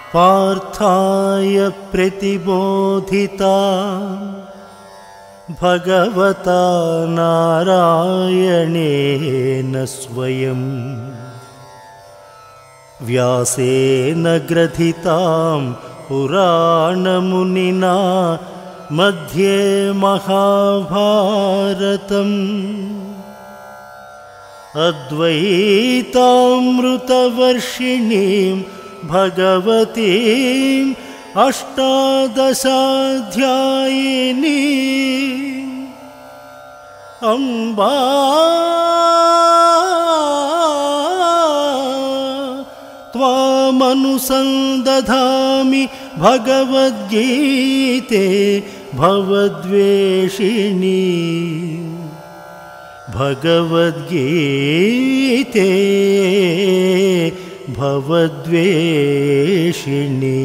पार्थाय प्रतिबोधिता भगवता नारायणेन स्वयं व्यासेन ग्रथितां पुराणमुनिना मध्ये महाभारतम् अद्वैतामृतवर्षिणीं भगवतीम् अष्टादशाध्यायिनी अम्बा त्वामनुसन्दधामि भगवद्गीते भवद्वेषिणी भगवद्गीते భవద్వేషిణి.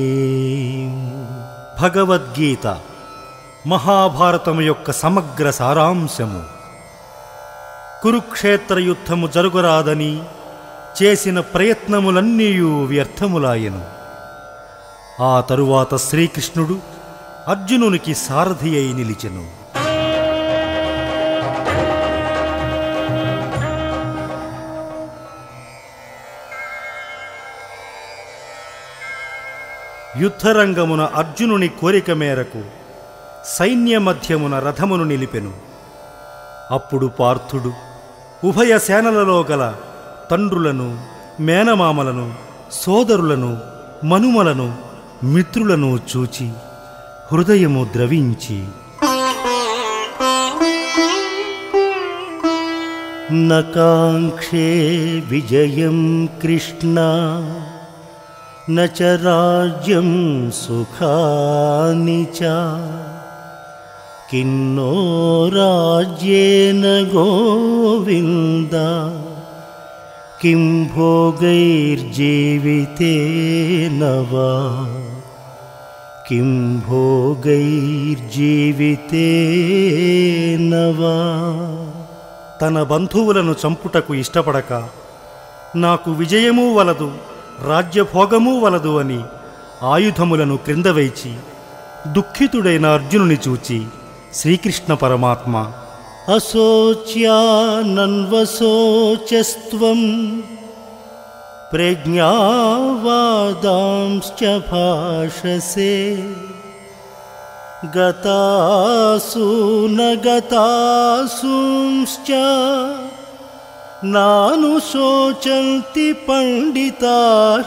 భగవద్గీత మహాభారతము యొక్క సమగ్ర సారాంశము. కురుక్షేత్ర యుద్ధము జరుగురాదని చేసిన ప్రయత్నములన్నీయూ వ్యర్థములాయెను. ఆ తరువాత శ్రీకృష్ణుడు అర్జునునికి సారథి అయి నిలిచెను. యుద్ధరంగమున అర్జునుని కోరిక మేరకు సైన్య మధ్యమున రథమును నిలిపెను. అప్పుడు పార్థుడు ఉభయ సేనలలో గల తండ్రులను, మేనమామలను, సోదరులను, మనుమలను, మిత్రులను చూచి హృదయము ద్రవించి నకాంక్షే విజయం కృష్ణ न च राज्यं सुखानि च किन्नो राज्येन गोविन्द किं भोगैर्जीवितेन वा किं भोगैर्जीवितेन वा. తన బంధువులను చంపుటకు ఇష్టపడక నాకు విజయమూ వలదు, రాజ్యభోగమూ వలదు అని ఆయుధములను క్రిందవైచి దుఃఖితుడైన అర్జునుని చూచి శ్రీకృష్ణ పరమాత్మ అశోచ్యానన్వశోచస్త్వం ప్రజ్ఞావాదాంశ్చ భాషసే గతాసూన గతాసూంశ్చ నాను శోచంతి పండితాః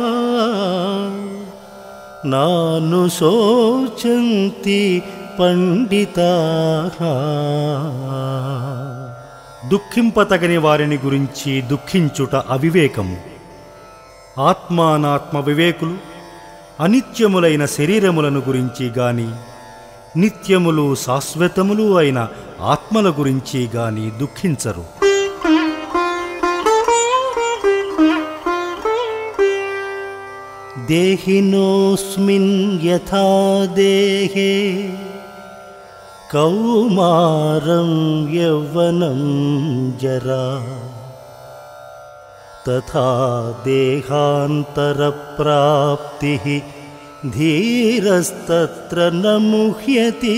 నాను శోచంతి పండితాః. దుఃఖింపతగని వారిని గురించి దుఃఖించుట అవివేకము. ఆత్మానాత్మ వివేకులు అనిత్యములైన శరీరములను గురించి గాని నిత్యములు శాశ్వతములు అయిన ఆత్మల గురించి గాని దుఃఖించరు. దేహినోస్మిన్ యథా దేహే కౌమారం యౌవనం జరా తథా దేహాంతరప్రాప్తిః ధీరస్తత్ర న ముహ్యతి.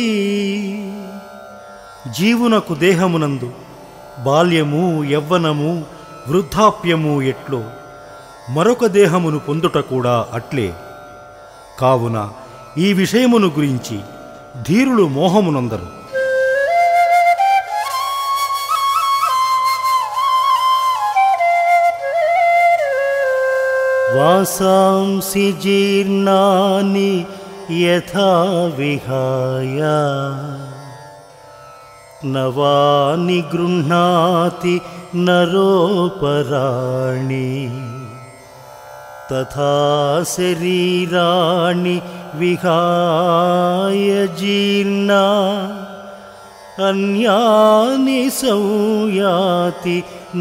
జీవునకు దేహమునందు బాల్యము, యవ్వనము, వృద్ధాప్యము ఎట్లో మరొక దేహమును పొందుట కూడా అట్లే. కావున ఈ విషయమును గురించి ధీరులు మోహమునందరు. వాసాంసి జీర్ణాని యథా విహాయ నవాని గృహ్ణాతి నరోపరాణి తథా శరీరాణి విహాయ జీర్ణా అన్యాని సంయాతి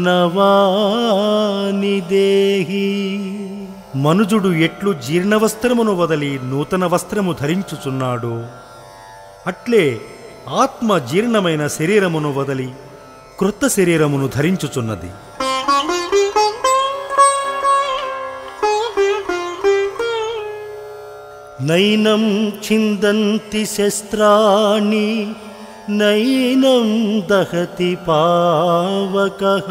నవాని దేహి. మనుజుడు ఎట్లు జీర్ణవస్త్రమును వదలి నూతన వస్త్రము ధరించుచున్నాడో అట్లే ఆత్మ జీర్ణమైన శరీరమును వదలి క్రొత్త శరీరమును ధరించుచున్నది. నైనం ఛిందంతి శస్త్రాణి నైనం దహతి పావకః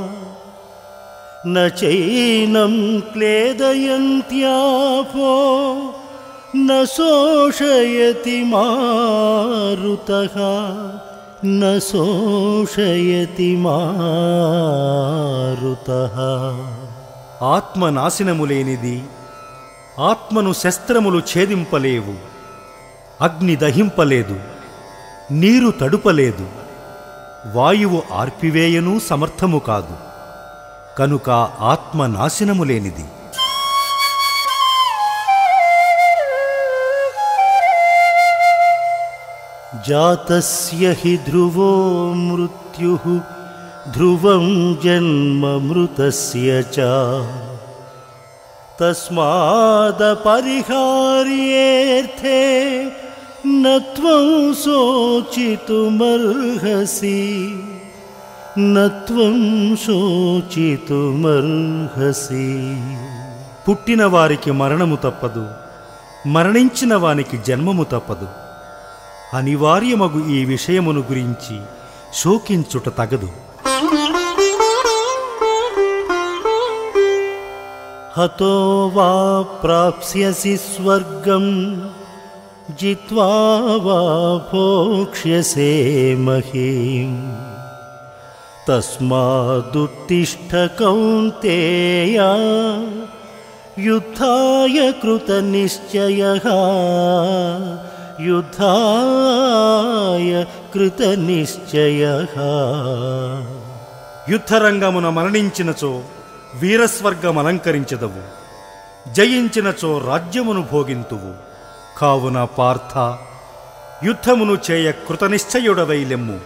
న చైనం క్లేదయంత్యాపో న శోషయతి మారుతః న శోషయతి మారుతః. ఆత్మ నాశనము లేనిది, ఆత్మను శస్త్రములు ఛేదింపలేవు, అగ్ని దహింపలేదు, నీరు తడుపలేదు, వాయువు ఆర్పివేయనూ సమర్థము కాదు. కనుక ఆత్మ నాశనము లేనిది. జాతస్య హి ధ్రువో మృత్యుః ధ్రువం జన్మ మృతస్య చ తస్మాదపరిహార్యేర్థే న త్వం శోచితుమర్హసి న త్వం శోచితుమర్హసి. పుట్టిన వారికి మరణము తప్పదు, మరణించిన వానికి జన్మము తప్పదు. అనివార్యమగు ఈ విషయమును గురించి శోకించుట తగదు. హతో వా ప్రాప్స్యసి స్వర్గం జిత్వా వా భోక్ష్యసే మహీం తస్మాదుత్తిష్ఠ కౌంతేయ యుద్ధాయ కృతనిశ్చయః యుద్ధాయ కృతనిశ్చయః. యుద్ధరంగమున మరణించినచో వీరస్వర్గం అలంకరించెదవు, జయించినచో రాజ్యమును భోగింతువు. కావున పార్థ, యుద్ధమును చేయ కృతనిశ్చయుడవై లెమ్ము.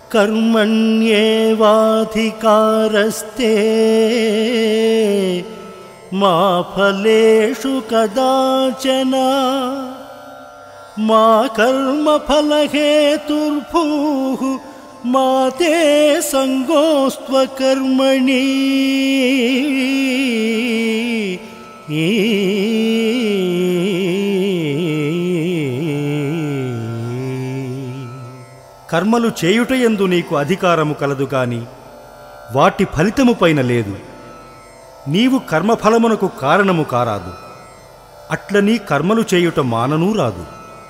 కర్మణ్యేవాధికారస్తే మా ఫలేషు కదాచన మా కర్మఫలహేతుర్భూః మా తే సంగోస్త్వకర్మణి. కర్మలు చేయుటయందు నీకు అధికారము కలదు గాని వాటి ఫలితము పైన లేదు. నీవు కర్మఫలమునకు కారణము కారాదు, అట్లని కర్మలు చేయుట మాననూ రాదు.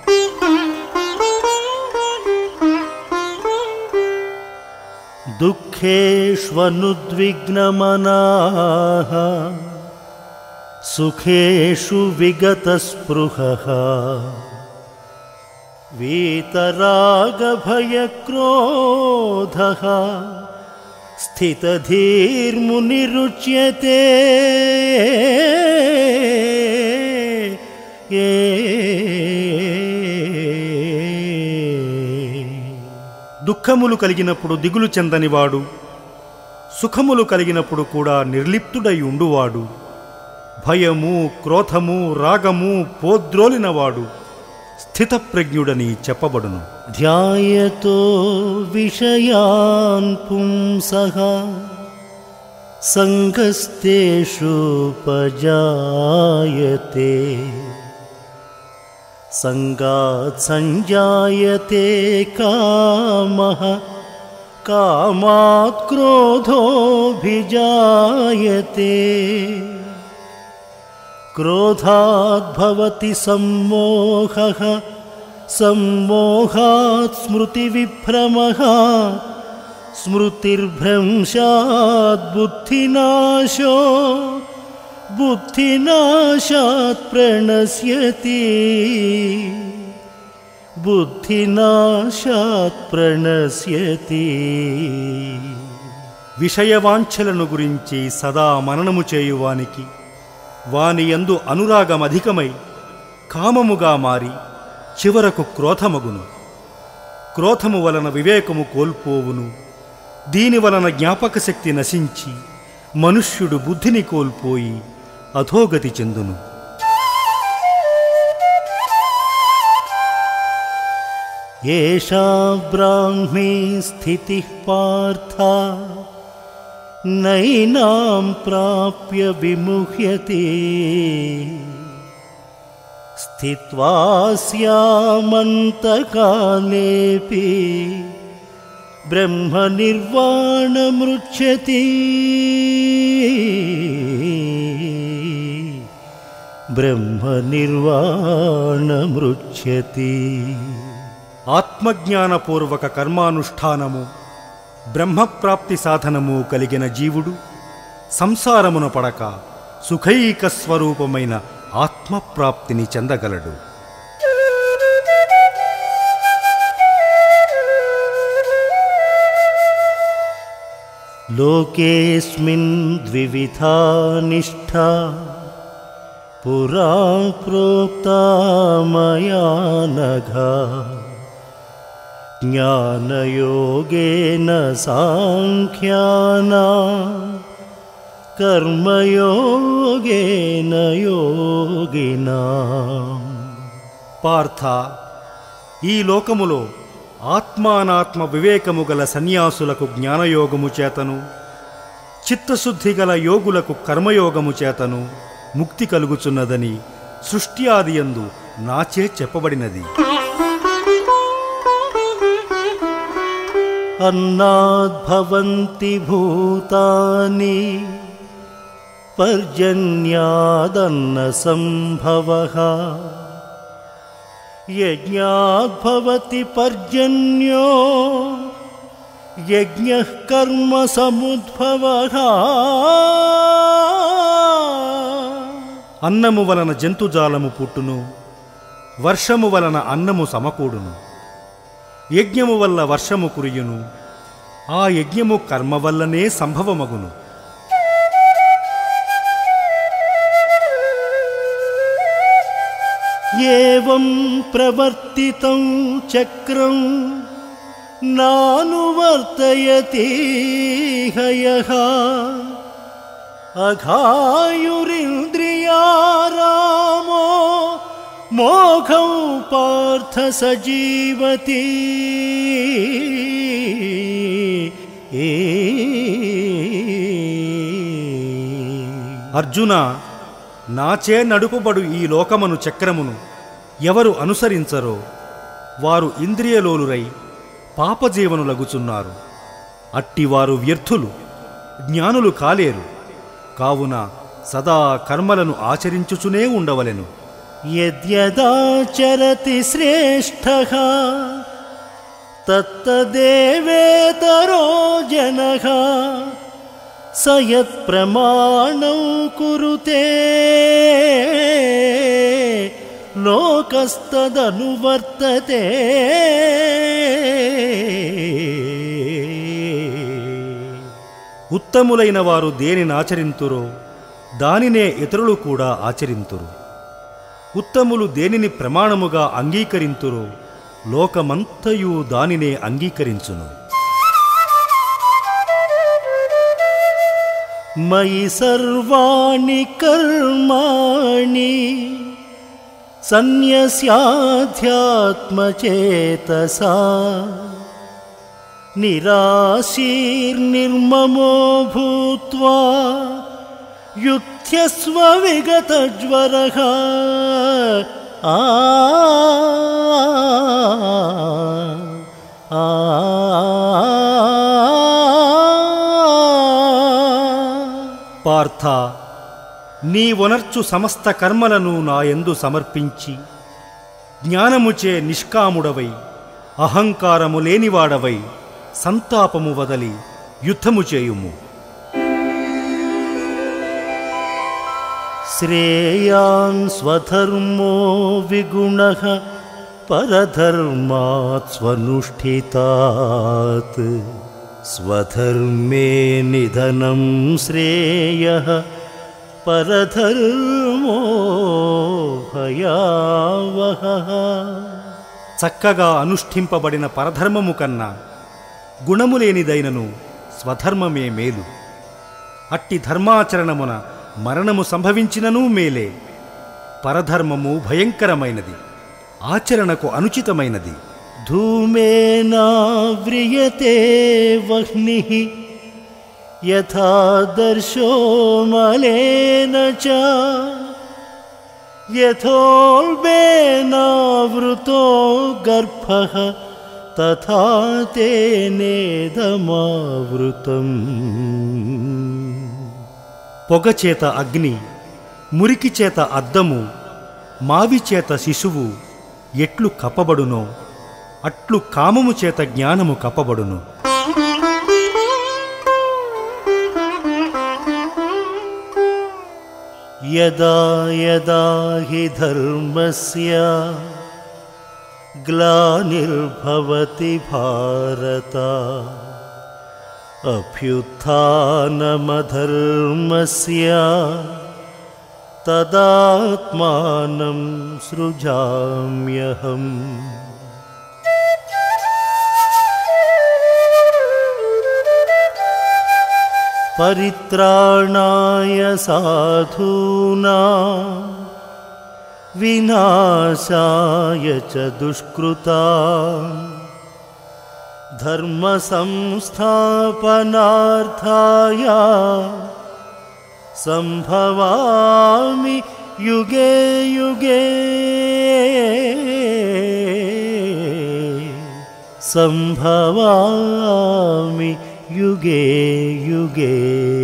దుఃఖేష్వనుద్విగ్నమనాః సుఖేషు విగతస్పృహః వీతరాగభయక్రోధః స్థితధీర్మునిరుచ్యతే. దుఃఖములు కలిగినప్పుడు దిగులు చెందనివాడు, సుఖములు కలిగినప్పుడు కూడా నిర్లిప్తుడై ఉండువాడు, భయము క్రోధము రాగము పోద్రోలినవాడు స్థితప్రజ్ఞుడని చెప్పబడును. ధ్యాయతో విషయాన్ పుంసః సంగస్తేషుపజాయతే సంగాత్ సంజాయతే కామః కామాత్ క్రోధోభిజాయతే క్రోధాత్ భవతి సమ్మోహః సమ్మోహాత్ స్మృతివిభ్రమః స్మృతిర్భ్రంశాత్ బుద్ధినాశో బుద్ధినాశాత్ ప్రణశ్యతి బుద్ధినాశాత్ ప్రణశ్యతి. విషయవాంఛలను గురించి సదా మననము చేయువానికి వాని యందు అనురాగమధికమై కామముగా మారి చివరకు క్రోధమగును. క్రోధము వలన వివేకము కోల్పోవును. దీనివలన జ్ఞాపకశక్తి నశించి మనుష్యుడు బుద్ధిని కోల్పోయి అధోగతి చెందును. ఏషా బ్రాహ్మీ స్థితిః పార్థ నైనాం ప్రాప్య విముహ్యతే స్థిత్వా స్యామంతకాలేపి బ్రహ్మ నిర్వాణమృచ్యతి బ్రహ్మ నిర్వాణమృచ్యతి. ఆత్మజ్ఞానపూర్వక కర్మానుష్ఠానము బ్రహ్మప్రాప్తి సాధనము కలిగిన జీవుడు సంసారమున పడక సుఖైక స్వరూపమైన ఆత్మప్రాప్తిని చెందగలడు. లోకేస్మిన్ ద్వివిధా నిష్ఠా పురా ప్రోక్తా మయా నఘ జ్ఞానయోగేన సాంఖ్యానాం కర్మయోగేన యోగినాం. పార్థ, ఈ లోకములో ఆత్మానాత్మ వివేకము గల సన్యాసులకు జ్ఞానయోగము చేతను, చిత్తశుద్ధి గల యోగులకు కర్మయోగము చేతను ముక్తి కలుగుచున్నదని సృష్టి ఆదియందు నాచే చెప్పబడినది. అన్నాద్భవంతి భూతాని పర్జన్యాదన్న సంభవః యజ్ఞాద్భవతి పర్జన్యో యజ్ఞః కర్మ సముద్భవః. అన్నము వలన జంతుజాలము పుట్టును, వర్షము వలన అన్నము సమకూడును. యజ్ఞము వల్ల వర్షము కురియును, ఆ యజ్ఞము కర్మ వల్లనే సంభవమగును. ఏవం ప్రవర్తితం చక్రం నానువర్తయతి హయః అఘాయురింద్రియారామో మోఘౌ పార్థ సజీవతి. అర్జున, నాచే నడుపబడు ఈ లోకమను చక్రమును ఎవరు అనుసరించరో వారు ఇంద్రియలోలురై పాపజీవనులగుచున్నారు. అట్టివారు వ్యర్థులు, జ్ఞానులు కాలేరు. కావున సదా కర్మలను ఆచరించుచునే ఉండవలెను. యద్యదాచరతి శ్రేష్ఠః తత్తదేవేతరో జనః స యత్ప్రమాణం కురుతే లోకస్తదనువర్తతే. ఉత్తములైన వారు దేనిని ఆచరింతురో దానినే ఇతరులు కూడా ఆచరింతురు. ఉత్తములు దేనిని ప్రమాణముగా అంగీకరింతురో లోకమంతయు దానినే అంగీకరించును. మయి సర్వాణి కర్మాణి సన్యస్యాధ్యాత్మచేతసా నిరాశీర్నిర్మమో భూత్వా యుధ్యస్వ విగతజ్వరః. పార్థ, నీవొనర్చు సమస్త కర్మలను నాయందు సమర్పించి జ్ఞానముచే నిష్కాముడవై అహంకారము లేనివాడవై సంతాపము వదలి యుద్ధము చేయుము. శ్రేయాన్ స్వధర్మో విగుణః పరధర్మాత్ స్వనుష్ఠితాత్ స్వధర్మే నిధనం శ్రేయః పరధర్మో భయావహః. చక్కగా అనుష్ఠింపబడిన పరధర్మము కన్నా గుణములేనిదైనను స్వధర్మమే మేలు. అట్టి ధర్మాచరణమున మరణము సంభవించిననూ మేలే. పరధర్మము భయంకరమైనది, ఆచరణకు అనుచితమైనది. ధూమేనావ్రియతే వహ్నిః యథా దర్శో మలేన చ యథోల్బేనావృతో గర్భః తథా తేనేదమావృతం. పొగచేత అగ్ని, మురికి చేత అద్దము, మావి చేత శిశువు ఎట్లు కప్పబడునో అట్లు కామము చేత జ్ఞానము కప్పబడును. యదా యదా హి ధర్మస్య గ్లానిర్భవతి భారత అభ్యుత్థానమధర్మస్య తదాత్మానం సృజామ్యహం. పరిత్రాణాయ సాధూనాం వినాశాయ చ దుష్కృతాం ధర్మ సంస్థాపనార్థాయ సంభవామి యుగే యుగే. సంభవామి యుగే యుగే.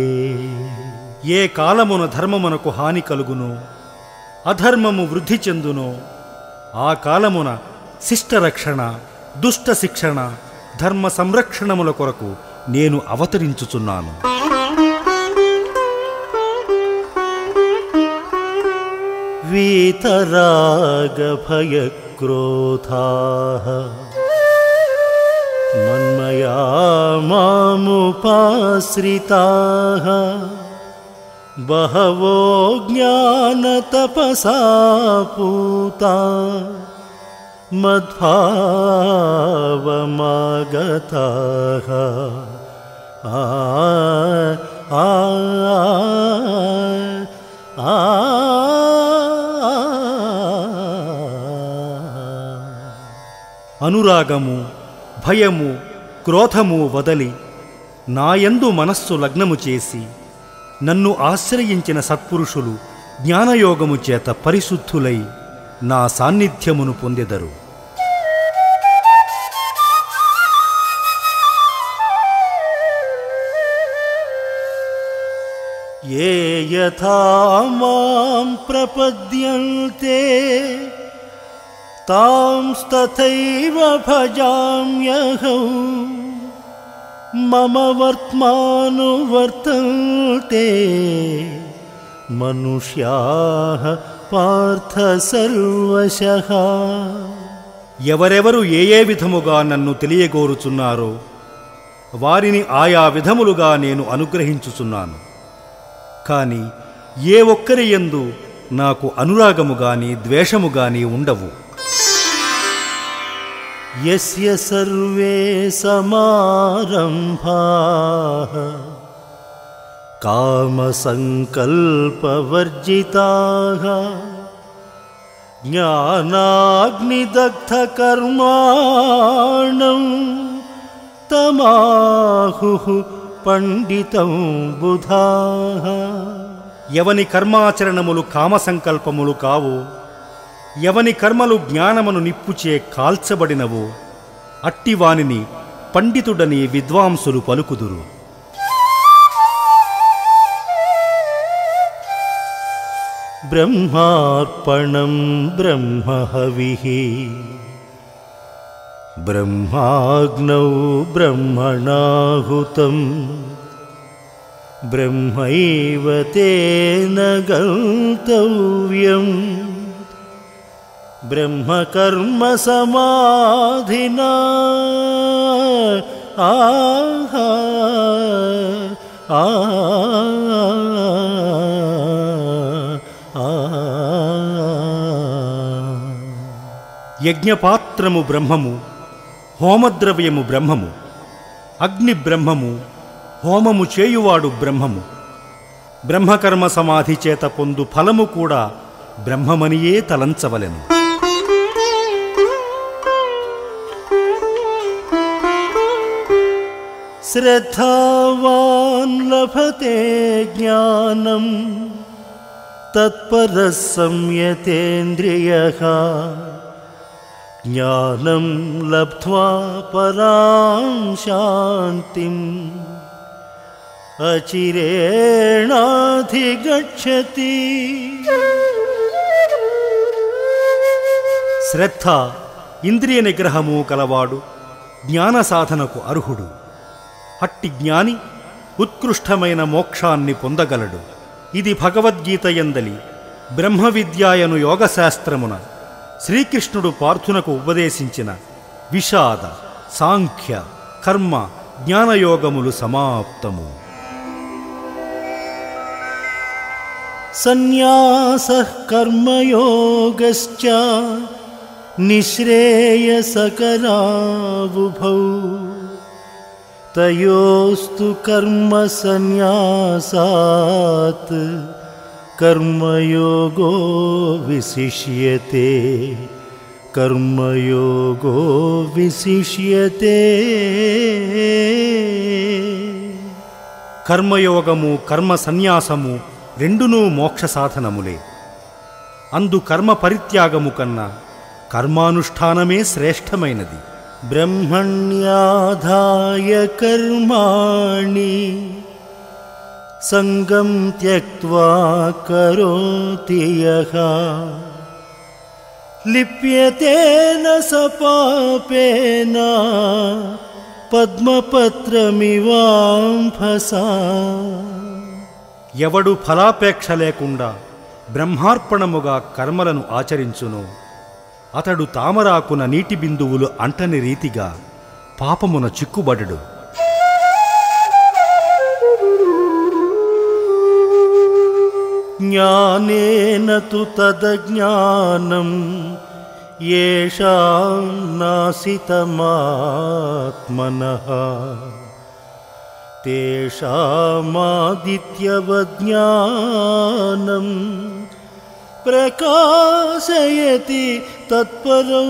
ఏ కాలమున ధర్మమునకు హాని కలుగునో అధర్మము వృద్ధి చెందునో ఆ కాలమున శిష్టరక్షణ, దుష్ట శిక్షణ, ధర్మ సంరక్షణముల కొరకు నేను అవతరించుచున్నాను. వీతరాగభయక్రోధాః మన్మయా మాముపాశ్రితాః బహవో జ్ఞానతపసా పూతా మద్భావమాగతాః. ఆ ఆ ఆ అనురాగము, భయము, క్రోధము వదలి నాయందు మనస్సు లగ్నము చేసి నన్ను ఆశ్రయించిన సత్పురుషులు జ్ఞానయోగము చేత పరిశుద్ధులై నా సాన్నిధ్యమును పొందెదరు. ఏ యథా మాం ప్రపద్యంతే తాంస్తథైవ భజామ్యహం. మమ వర్త్మానువర్తంతే మనుష్యాః పార్థ సర్వశః. ఎవరెవరు ఏ ఏ విధముగా నన్ను తెలియగోరుచున్నారో వారిని ఆయా విధములుగా నేను అనుగ్రహించుచున్నాను. కాని ఏ ఒక్కరి యందు నాకు అనురాగము గాని ద్వేషము గాని ఉండవు. యస్య సర్వే సమారంభాః కామసంకల్పవర్జితాః జ్ఞానాగ్నిదగ్ధకర్మాణం తమాహుః పండితం బుధాః. ఎవని కర్మాచరణములు కామసంకల్పములు కావో, ఎవని కర్మలు జ్ఞానమును నిప్పుచే కాల్చబడినవో అట్టివానిని పండితుడని విద్వాంసులు పలుకుదురు. బ్రహ్మార్పణం బ్రహ్మహవిః బ్రహ్మాగ్నౌ బ్రహ్మణాహుతం బ్రహ్మైవ తేన గంతవ్యం. బ్రహ్మకర్మ సమాధినా ఆహా ఆ యజ్ఞపాత్రము బ్రహ్మము, హోమద్రవ్యము బ్రహ్మము, అగ్ని బ్రహ్మము, హోమము చేయువాడు బ్రహ్మము. బ్రహ్మకర్మ సమాధి చేత పొందు ఫలము కూడా బ్రహ్మమనియే తలంచవలెను. శ్రద్ధావాన్ లభతే జ్ఞానం तत्परः संयतेन्द्रियः ज्ञानं लब्ध्वा परां शान्तिम् अचिरेणाधिगच्छति। శ్రద్ధ ఇంద్రియ నిగ్రహము కలవాడు జ్ఞాన సాధనకు అర్హుడు. అట్టి జ్ఞాని ఉత్కృష్టమైన మోక్షాన్ని పొందగలడు. ఇది భగవద్గీత యందలి బ్రహ్మ విద్యాయను యోగశాస్త్రమున శ్రీకృష్ణుడు పార్థునకు ఉపదేశించిన విషాద, సాంఖ్య, కర్మ, జ్ఞానయోగములు సమాప్తము. సన్యాసః కర్మయోగశ్చ నిశ్రేయసకరావుభౌ తయోస్తు కర్మ సన్యాసాత్ కర్మయోగో విశిష్యతే. కర్మయోగో విశిష్యతే. కర్మయోగము, కర్మ సన్యాసము రెండునూ మోక్ష సాధనములే. అందు కర్మ పరిత్యాగము కన్నా కర్మానుష్ఠానమే శ్రేష్టమైనది. బ్రహ్మణ్యాధాయ కర్మాణి సంగం త్యక్త్వా కరోతి యః లిప్యతేన స పాపేన పద్మపత్రమివాంభసా. ఎవడు ఫలాపేక్ష లేకుండా బ్రహ్మార్పణముగా కర్మలను ఆచరించునో అతడు తామరాకున నీటి బిందువులు అంటని రీతిగా పాపమున చిక్కుబడడు. జ్ఞానేన తు తదజ్ఞానం యేషాం నాసితమాత్మనః తేషామాదిత్యవజ్ఞానం ప్రకాశయతి తత్పరం.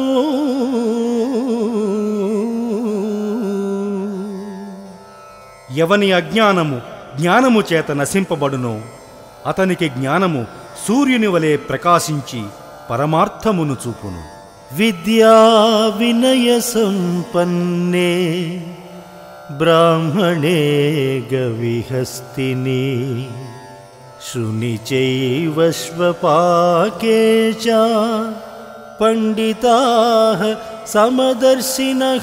ఎవని అజ్ఞానము జ్ఞానము చేత నశింపబడునో అతనికి జ్ఞానము సూర్యుని వలె ప్రకాశించి పరమార్థమును చూపును. విద్యా వినయ సంపన్నే బ్రాహ్మణే గవిహస్తిని శృణి చైవ శ్వపాకే చ పండితాః సమదర్శినః.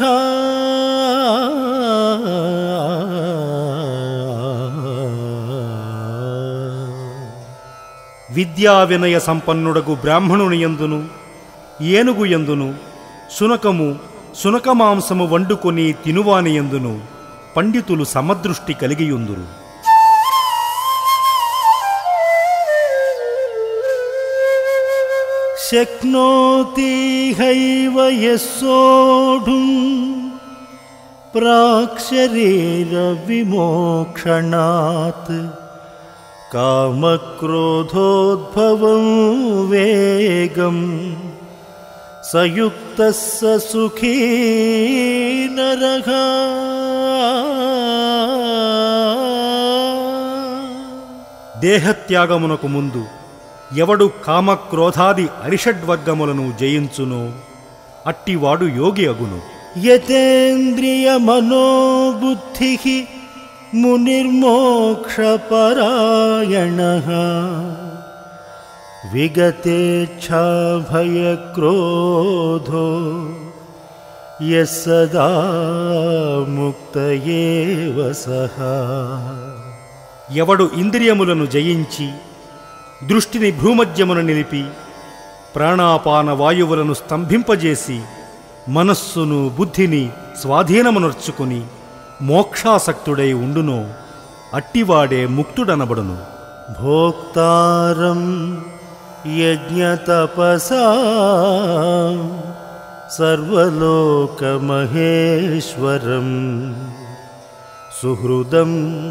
విద్యా వినయ సంపన్నుడగు బ్రాహ్మణుని యందును ఏనుగు యందును శునకము శునకమాంసము వండుకొని తినువాని యందును పండితులు సమదృష్టి కలిగియుందురు. శక్నోతి హైవ యస్సోఢుం ప్రాక్శరీర విమోక్షణాత్ కామక్రోధోద్భవం వేగం సయుక్తః స సుఖీ నరః. దేహత్యాగమునకు ముందు ఎవడు కామక్రోధాది అరిషడ్వర్గములను జయించునో అట్టివాడు యోగి అగును. యతేంద్రియ మనోబుద్ధిః మునిర్మోక్షపరాయణః విగతేచ్ఛాభయక్రోధో యస్సదా ముక్త ఏవ సః. ఎవడు ఇంద్రియములను జయించి దృష్టిని భ్రూమధ్యమున నిలిపి ప్రాణాపాన వాయువులను స్తంభింపజేసి మనస్సును బుద్ధిని స్వాధీనమునర్చుకుని మోక్షాసక్తుడై ఉండునో అట్టివాడే ముక్తుడనబడును. భోక్తారం యజ్ఞతపసా సర్వలోకమహేశ్వరం సుహృదం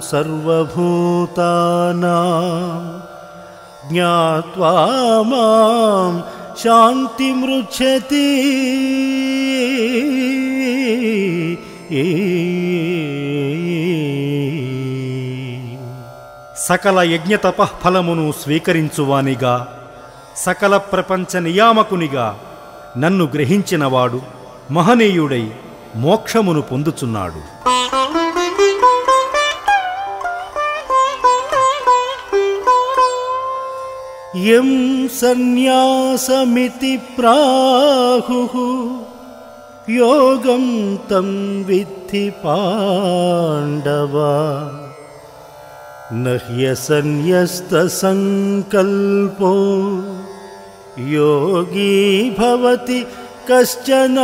సర్వభూతానాం జ్ఞాత్వా మాం శాంతిమృచ్ఛతి. సకల యజ్ఞతపఃఫలమును స్వీకరించువానిగా, సకల ప్రపంచ నియామకునిగా నన్ను గ్రహించినవాడు మహనీయుడై మోక్షమును పొందుచున్నాడు. యం సన్యాసమితి ప్రాహుః యోగం తం విద్ధి పాండవ నహ్యసన్యస్తసంకల్పో యోగీ భవతి కశ్చన.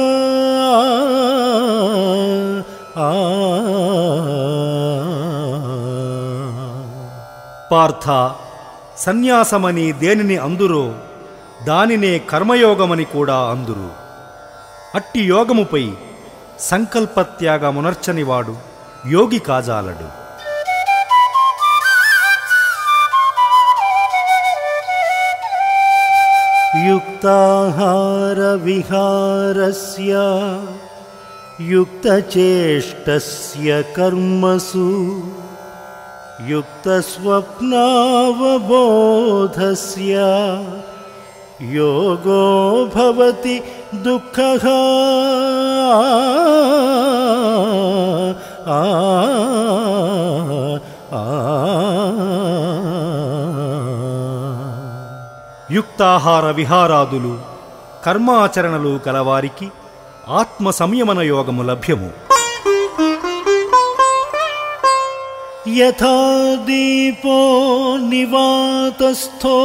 పార్థ, సన్యాసమని దేనిని అందురో దానినే కర్మయోగమని కూడా అందురు. అట్టి యోగముపై సంకల్పత్యాగమునర్చనివాడు యోగి కాజాలడు. యుక్తాహార విహారస్య యుక్తచేష్టస్య కర్మసు యుక్తస్వప్నావబోధస్య యోగో భవతి దుఃఖః. యుక్తాహార విహారాదులు కర్మాచరణలు కలవారికి ఆత్మ సంయమన యోగము లభ్యము. యథా దీపో నివాతస్థో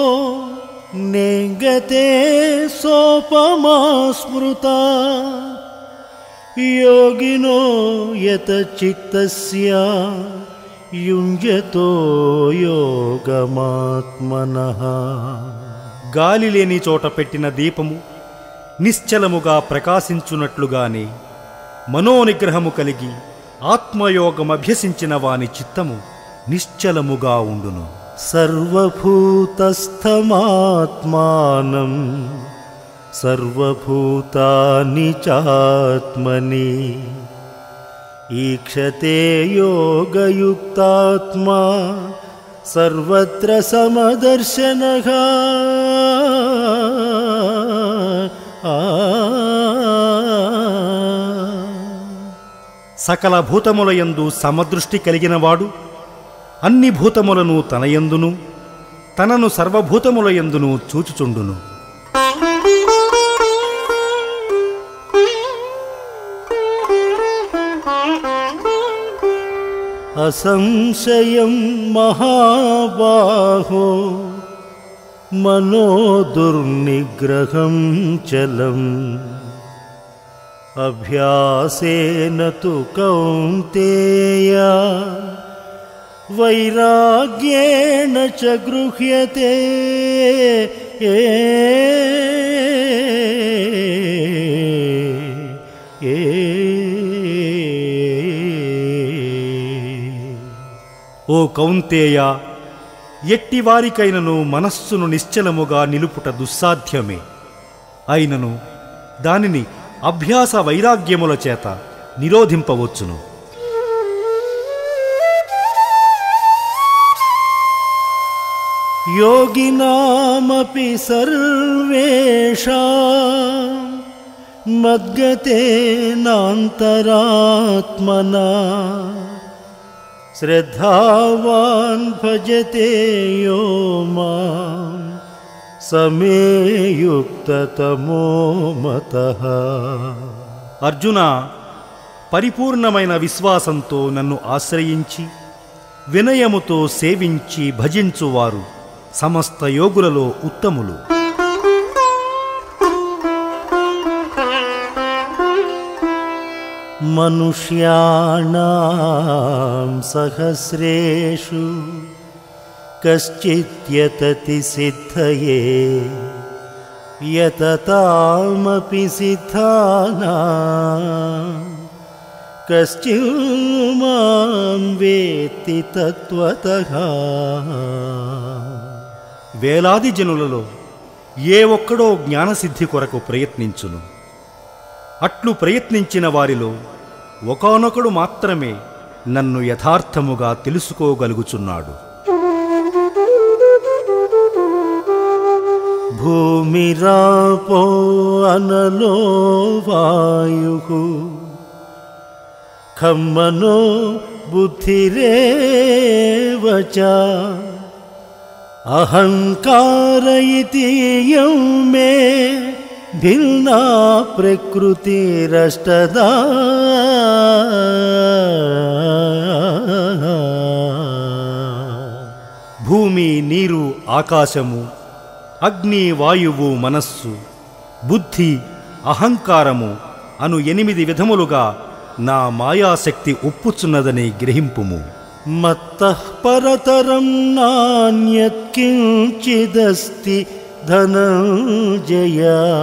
నేగతే సోపమా స్మృతా యోగినో యత చిత్తస్య యుంజతో యోగమాత్మనః. గాలి లేని చోట పెట్టిన దీపము నిశ్చలముగా ప్రకాశించున్నట్లుగానే మనోనిగ్రహము కలిగి ఆత్మయోగమభ్యసించిన వాని చిత్తము నిశ్చలముగా ఉండును. సర్వభూతస్థమాత్మానం సర్వభూతాని చాత్మని ఈక్షతే యోగయుక్తాత్మా సర్వత్ర సమదర్శనః. సకల భూతములయందు సమదృష్టి కలిగినవాడు అన్ని భూతములను తనయందును తనను సర్వభూతములయందును చూచుచుండును. అసంశయం మహాబాహో మనోదుర్నిగ్రహం చలం అభ్యాసేన తు కౌంతేయ వైరాగ్యేణ చ గృహ్యతే. ఓ కౌంతేయ, ఎట్టివారికైనను మనస్సును నిశ్చలముగా నిలుపుట దుస్సాధ్యమే. అయినను దానిని అభ్యాస వైరాగ్యముల చేత నిరోధింపవచ్చును. యోగినామపి సర్వేషాం మద్గతేనాంతరాత్మనా శ్రద్ధావాన్ భజతే యో మాం సమే యుక్తతమో మతః. అర్జున, పరిపూర్ణమైన విశ్వాసంతో నన్ను ఆశ్రయించి వినయముతో సేవించి భజించువారు సమస్త యోగులలో ఉత్తములు. మనుష్యాణాం సహస్రేషు కశ్చిద్యతతి సిద్ధయే యతతామపి సిద్ధానాం కశ్చిన్మాం వేత్తి తత్వతః. వేలాది జనులలో ఏ ఒక్కడో జ్ఞానసిద్ధి కొరకు ప్రయత్నించును. అట్లు ప్రయత్నించిన వారిలో ఒకానొకడు మాత్రమే నన్ను యథార్థముగా తెలుసుకోగలుగుచున్నాడు. భూమిరాపో అనలో వాయుః ఖమ్మనో బుద్ధిరేవ చ అహంకార ఇతియం మే భిన్నా ప్రకృతిరష్టదా భూమి, నీరు, ఆకాశము, అగ్ని, వాయువు, మనస్సు, బుద్ధి, అహంకారము అను 8 విధములుగా నా మాయాశక్తి ఉప్పుచున్నదని గ్రహింపుము. మత్తః పరతరం నాన్యత్ కించిదస్తి ధనంజయ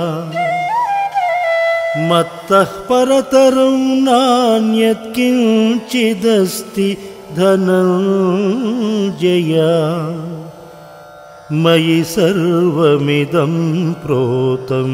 మత్తః పరతరం నాన్యత్ కించిదస్తి ధనంజయ మయి సర్వమిదం ప్రోతం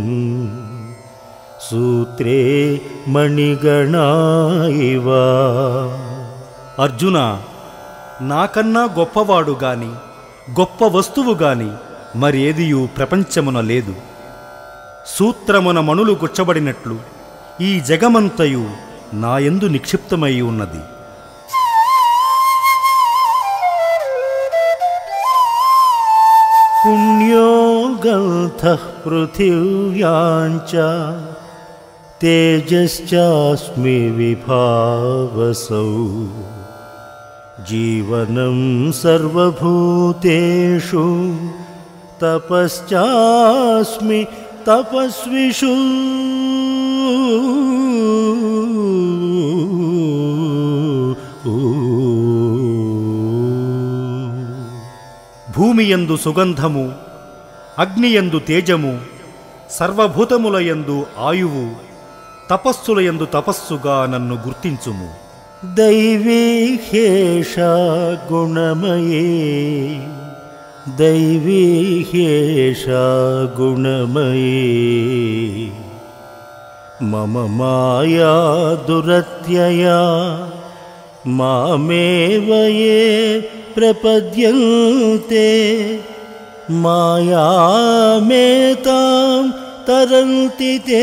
సూత్రే మణిగణా ఇవ. అర్జున, నాకన్నా గొప్పవాడు గాని గొప్ప వస్తువు గాని మరేదియూ ప్రపంచమున లేదు. సూత్రమున మణులు గుచ్చబడినట్లు ఈ జగమంతయు నాయందు నిక్షిప్తమై ఉన్నది. పుణ్యో గంధః పృథివ్యాం చ తేజశ్చాస్మి విభావసౌ జీవనం సర్వభూతేషు తపశ్చాస్మి తపస్విషు. భూమియందు సుగంధము, అగ్నియందు తేజము, సర్వభూతములయందు ఆయువు, తపస్సులయందు తపస్సుగా నన్ను గుర్తించుము. దైవీ హ్యేషా గుణమయీ దైవీ హ్యేషా గుణమయీ మమ మాయా దురత్యయా మామేవ యే ప్రపద్యంతే మాయామేతాం తరంతి తే.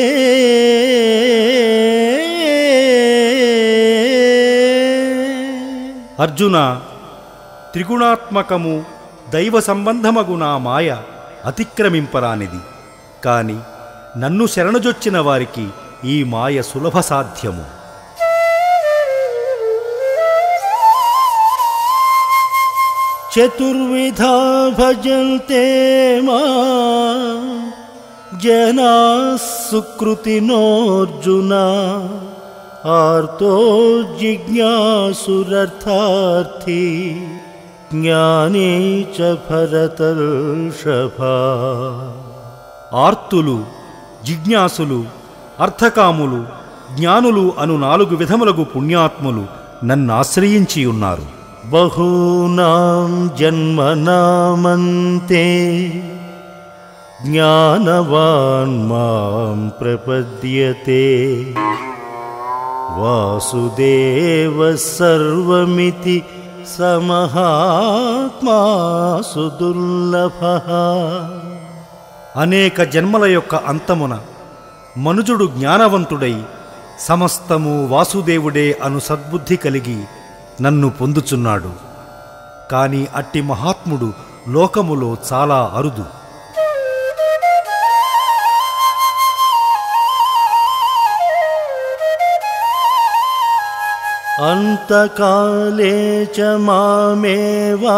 అర్జున, త్రిగుణాత్మకము దైవ సంబంధమగు నా మాయ అతిక్రమింపరానిది. కాని నన్ను శరణుజొచ్చిన వారికి ఈ మాయ సులభ సాధ్యము. చతుర్విధా భజంతే మాం జనాః సుకృతినోऽర్జున ఆర్తో జిజ్ఞాసురర్థార్థి జ్ఞానీ చ భరతర్షభ. ఆర్తులు, జిజ్ఞాసులు, అర్థకాములు, జ్ఞానులు అను 4 విధములగు పుణ్యాత్ములు నన్నాశ్రయించియున్నారు. బహూనాం జన్మనామంతే జ్ఞానవాన్ మాం ప్రపద్యతే వాసుదేవ సర్వమితి సమహాత్మా సుదుర్లభః. అనేక జన్మల యొక్క అంతమున మనుజుడు జ్ఞానవంతుడై సమస్తము వాసుదేవుడే అను సద్బుద్ధి కలిగి నన్ను పొందుచున్నాడు. కాని అట్టి మహాత్ముడు లోకములో చాలా అరుదు. అంతకాలే చ మామేవా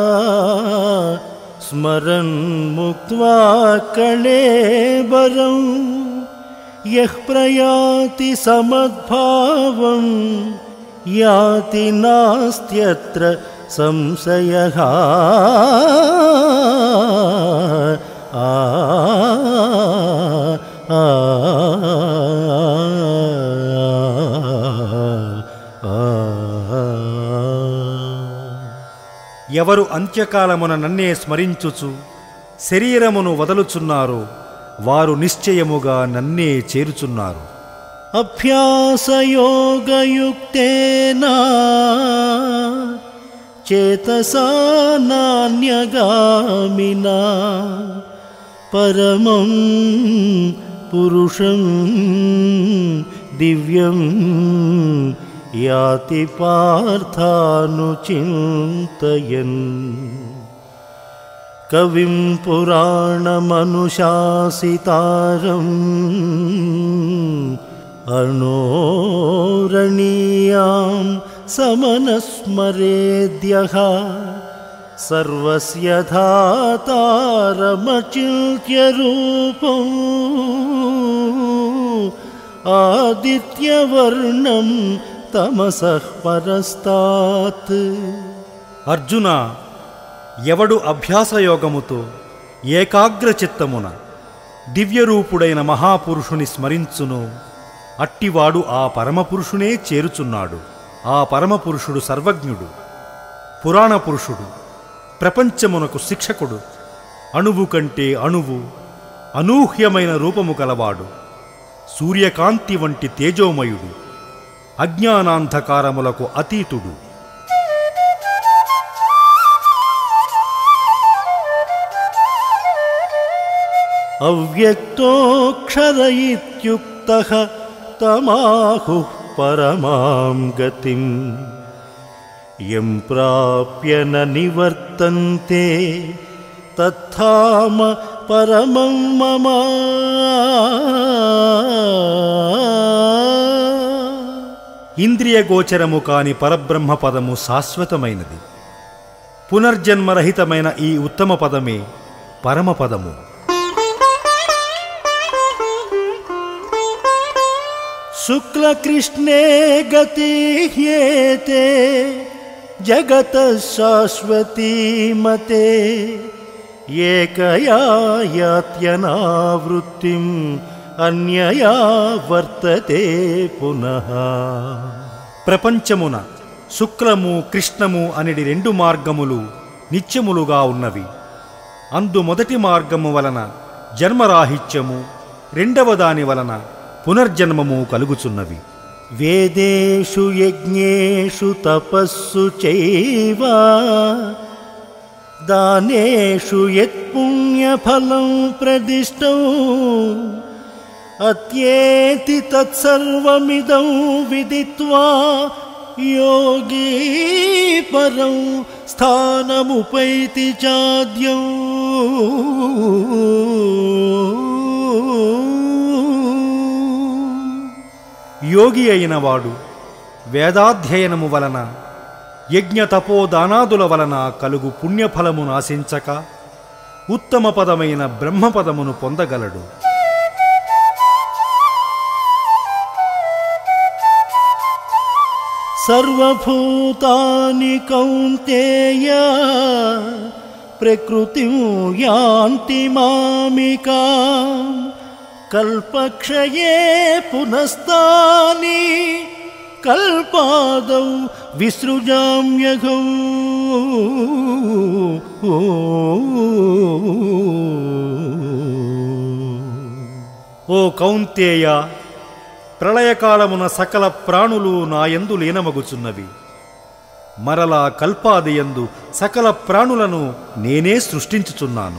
స్మరన్ ముక్త్వా కళేబరం యః ప్రయాతి సమద్భావం యాతి నాస్త్యత్ర సంశయః. ఎవరు అంత్యకాలమున నన్నే స్మరించుచు శరీరమును వదలుచున్నారో వారు నిశ్చయముగా నన్నే చేరుచున్నారు. అభ్యాసయోగయుక్తేన చేతసా నాన్యగామినా పరమం పురుషం దివ్యం యాతి పార్థానుచింతయన్ కవిం పురాణమనుశాసితారం అనోరణీయాం సమనస్మరేద్యః సర్వస్య ధాతారమచిల్త్య రూపం ఆదిత్యవర్ణం తమసః పరస్తాత్. అర్జున, ఎవడు అభ్యాసయోగముతో ఏకాగ్రచిత్తమున దివ్యరూపుడైన మహాపురుషుని స్మరించునో అట్టివాడు ఆ పరమపురుషునే చేరుచున్నాడు. ఆ పరమపురుషుడు సర్వజ్ఞుడు, పురాణపురుషుడు, ప్రపంచమునకు శిక్షకుడు, అణువు కంటే అణువు, అనూహ్యమైన రూపము కలవాడు, సూర్యకాంతి వంటి తేజోమయుడు, అజ్ఞానాంధకారములకు అతీతుడు. అవ్యక్తోక్షర ఇత్యుక్తః తమాహుః పరమాం గతిం యం ప్రాప్య న నివర్తంతే తత్థామ పరమం మమ. ఇంద్రియగోచరము కాని పరబ్రహ్మ పదము శాశ్వతమైనది. పునర్జన్మరహితమైన ఈ ఉత్తమ పదమే పరమపదము. శుక్లకృష్ణే గతి హ్యేతే జగతః శాశ్వతీ మతే ఏకయా యాత్యనావృత్తిం అన్యయా వర్తతే పునః. ప్రపంచమున శుక్లము కృష్ణము అనిడి రెండు మార్గములు నిత్యములుగా ఉన్నవి. అందు మొదటి మార్గము వలన జన్మరాహిత్యము, రెండవ దాని వలన పునర్జన్మము కలుగుచున్నవి. వేదేషు యజ్ఞేషు తపస్సు చైవ దానేషు యత్పుణ్యఫలం ప్రదిష్టం అత్యేతి తత్సర్వమిదం విదిత్వా యోగీ పరం స్థానముపైతి చాద్యం. యోగి అయిన వాడు వేదాధ్యయనము వలన, యజ్ఞతపోదానాదుల వలన కలుగు పుణ్యఫలమును ఆశించక ఉత్తమ పదమైన బ్రహ్మపదమును పొందగలడు. సర్వభూతాని కౌంతేయ ప్రకృతిం యాంతి మామికాం కల్పక్షయే పునస్తాని కల్పాదౌ విసృజామ్యఘౌ. ఓ కౌంతేయ, ప్రళయకాలమున సకల ప్రాణులు నాయందు లీనమగుచున్నవి. మరలా కల్పాదియందు సకల ప్రాణులను నేనే సృష్టించుచున్నాను.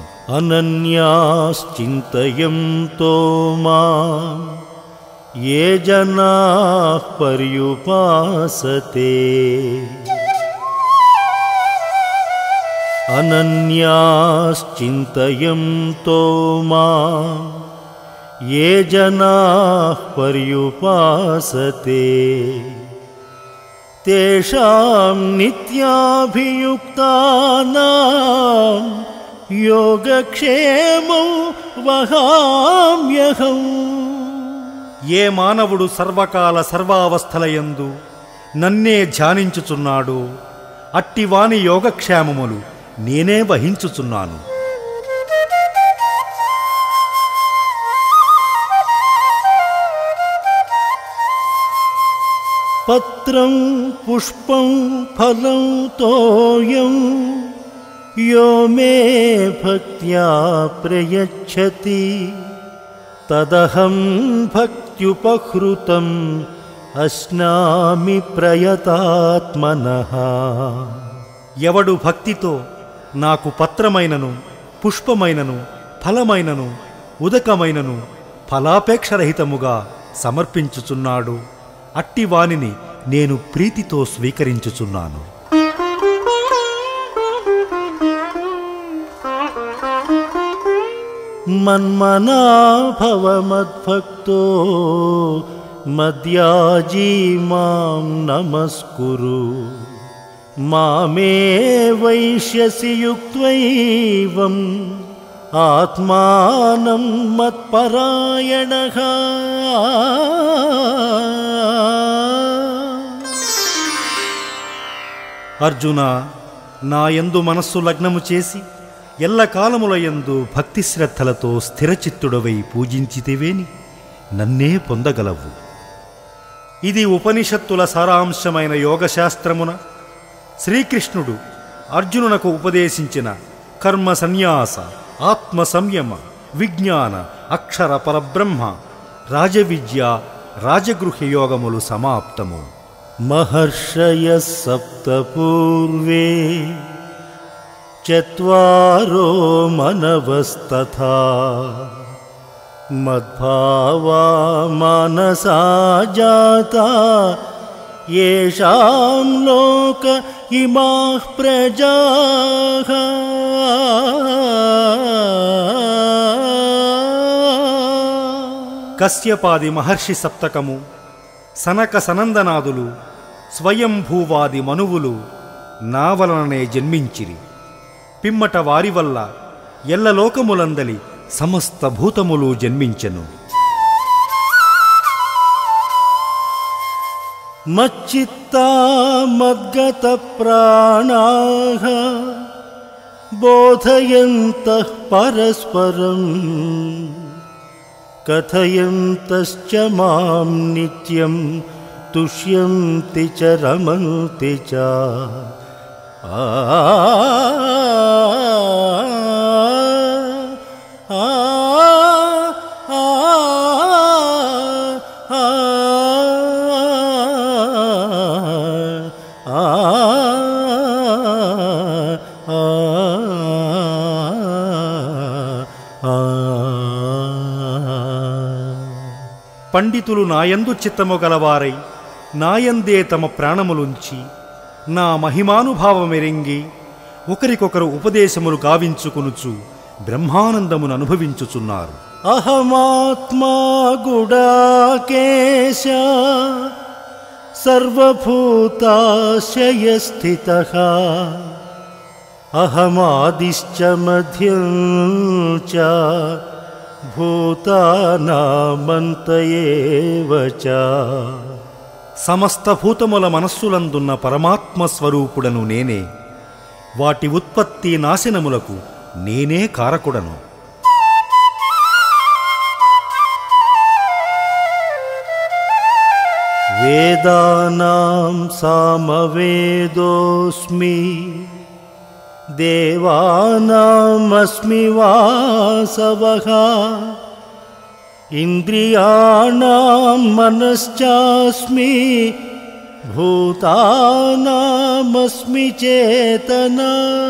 అనన్యాశ్చింతయంతో మాం ఏ జనాః పర్యుపాసతే అనన్యాశ్చింతయంతో మాం ఏ జనాః పర్యుపాసతే తేషాం నిత్యాభియుక్తానాం యోగక్షేమం వహామ్యహం. ఏ మానవుడు సర్వకాల సర్వావస్థలయందు నన్నే ధ్యానించుచున్నాడో అట్టివాని యోగక్షేమములు నేనే వహించుచున్నాను. పత్రం పుష్పం ఫలం తోయం యో మే భక్త్యా ప్రయచ్చతి తదహం భక్త్యుపహృతం అస్నామి ప్రయతాత్మనః. ఎవడు భక్తితో నాకు పత్రమైనను పుష్పమైనను ఫలమైనను ఉదకమైనను ఫలాపేక్షరహితముగా సమర్పించుచున్నాడు. అట్టివానిని నేను ప్రీతితో స్వీకరించుచున్నాను. మన్మనా భవ మద్భక్తో మద్యాజీ మాం నమస్కురు. మామే వైష్యసి యుక్త్వైవం ఆత్మానం మత్పరాయణః. అర్జున, నాయందు మనస్సు లగ్నము చేసి ఎల్లకాలములయందు భక్తి శ్రద్ధలతో స్థిరచిత్తుడవై పూజించితివేని నన్నే పొందగలవు. ఇది ఉపనిషత్తుల సారాంశమైన యోగశాస్త్రమున శ్రీకృష్ణుడు అర్జునునకు ఉపదేశించిన కర్మ సన్యాస, ఆత్మ సంయమ, విజ్ఞాన, అక్షర పరబ్రహ్మ, రాజవిద్య, రాజగృహ్య యోగములు సమాప్తము. మహర్షయః సప్త పూర్వే చత్వారో మనవస్తథా మద్భావా మానసా జాతా యేషాం లోక ఇమాః ప్రజాః. కశ్యపాది మహర్షి సప్తకము, సనక సనందనాదులు, స్వయంభూవాది మనువులు నా వలననే జన్మించిరి. పిమ్మట వారి వల్ల ఎల్లలోకములందలి సమస్త భూతములు జన్మించెను. మచ్చిత్తా మద్గత ప్రాణాః బోధయంతః పరస్పరం కథయంతశ్చ మాం నిత్యం తుష్యంతి చ రమంతి చ. పండితులు నాయందు చిత్తము గలవారై నాయందే తమ ప్రాణములుంచి నా మహిమానుభావమెరింగి ఒకరికొకరు ఉపదేశములు గావించుకొనుచు బ్రహ్మానందమును అనుభవించుచున్నారు. అహమాత్మా గుడాకేశ సర్వభూతాశయ స్థితః అహమాదిశ్చ మధ్యం చ భూతానామంత ఏవ చ. సమస్త భూతముల మనస్సులందున్న పరమాత్మ స్వరూపుడను నేనే. వాటి ఉత్పత్తి నాశనములకు నేనే కారకుడను. వేదానాం సామవేదోస్మి దేవానామస్మి వాసవః ఇంద్రియాణాం మనశ్చాస్మి భూతానామస్మి చేతనా.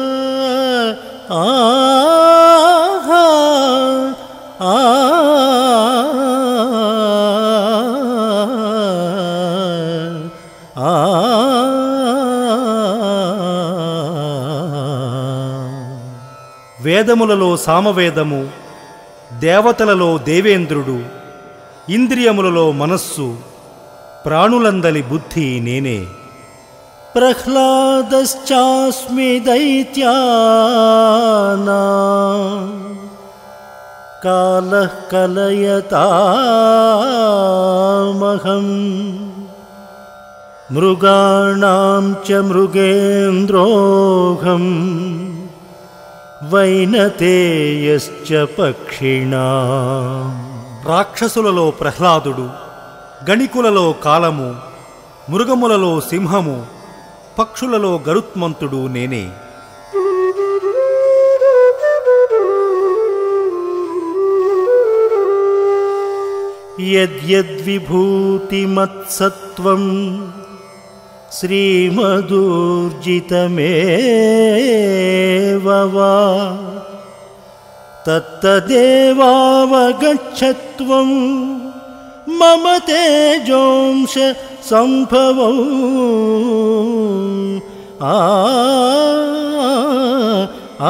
వేదములలో సామవేదము, దేవతలలో దేవేంద్రుడు, ఇంద్రియములలో మనస్సు, ప్రాణులందలి బుద్ధి నేనే. ప్రహ్లాదశ్చాస్మి దైత్యానాం కాలః కలయతామహం మృగాణాం చ మృగేంద్రోహం వైనతేయశ్చ పక్షిణాం. రాక్షసులలో ప్రహ్లాదుడు, గణికులలో కాలము, మృగములలో సింహము, పక్షులలో గరుత్మంతుడు నేనే. యద్యద్విభూతిమత్సత్వం శ్రీమదూర్జితమేవ వా తత్తదేవావగచ్చత్వం మమ తేజోంశ సంభవం ఆ ఆ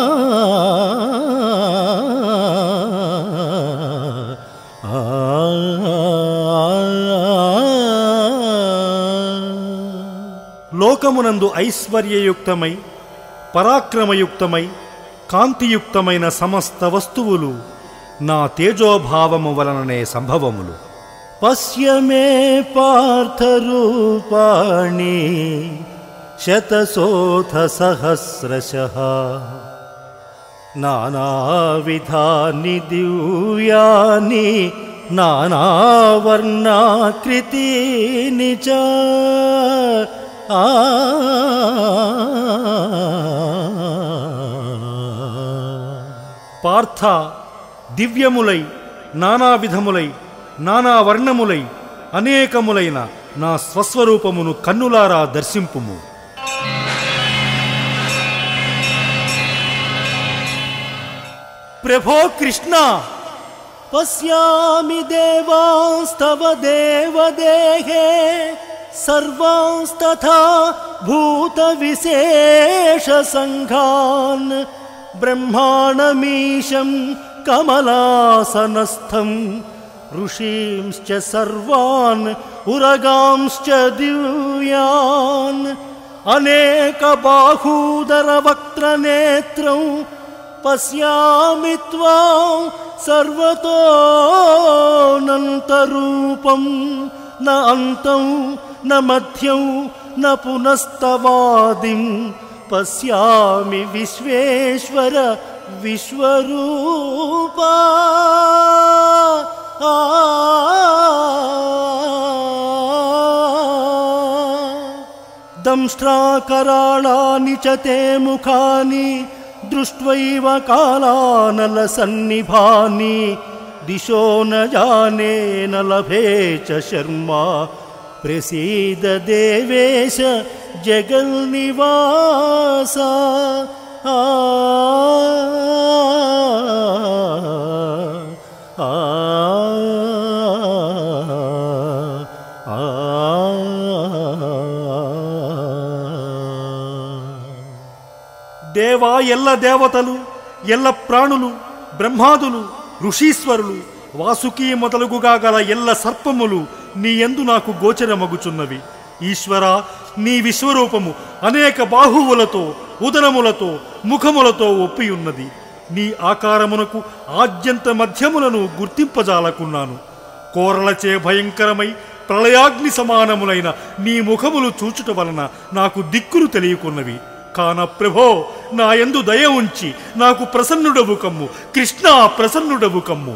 లోకమునందు ఐశ్వర్యయుక్తమై పరాక్రమయుక్తమై కాంతియుక్తమైన సమస్త వస్తువులు నా తేజోభావము వలననే సంభవములు. పశ్య మే పార్థరూపాణి శతశోథ సహస్రశః నానావిధాని దివ్యాని నానావర్ణాకృతీని చ పార్థ, దివ్యములై నానావిధములై నానావర్ణములై అనేకములైన నా స్వస్వరూపమును కన్నులారా దర్శింపుము. ప్రభో కృష్ణ, పశ్యామి దేవాంస్తవ దేవదేహే సర్వాంస్తథా భూత విశేష సంఘాన్ బ్రహ్మాణమీశం కమలాసనస్థం ఋషీంశ్చ సర్వాన్ ఉరగాంశ్చ దివ్యాన్ అనేక బాహూదర వక్త్రనేత్రం పశ్యామి త్వాం సర్వతోనంతరూపం న అంతం న మధ్యం న పునస్తవాదిం పశ్యామి విశ్వేశ్వర విశ్వరూపా. దంష్ట్రాకరాళాని చ తే ముఖాని దృష్ట్వైవ కాలానలసన్నిభాని దిశో న జానే న లభే చ శర్మా ప్రసీద దేవేశ జగన్నివాస. దేవా, ఎల్ల దేవతలు, ఎల్ల ప్రాణులు, బ్రహ్మాదులు, ఋషీశ్వరులు, వాసుకీ మొదలుగుగా గల ఎల్ల సర్పములు నీ యందు నాకు గోచరమగుచున్నవి. ఈశ్వరా, నీ విశ్వరూపము అనేక బాహువులతో, ఉదరములతో, ముఖములతో ఒప్పియున్నది. నీ ఆకారమునకు ఆద్యంత మధ్యములను గుర్తింపజాలకున్నాను. కోరలచే భయంకరమై ప్రళయాగ్ని సమానములైన నీ ముఖములు చూచుట వలన నాకు దిక్కులు తెలియకున్నవి. కాన ప్రభో, నా యందు దయ ఉంచి నాకు ప్రసన్నుడవు కమ్ము. కృష్ణ, ప్రసన్నుడవు కమ్ము.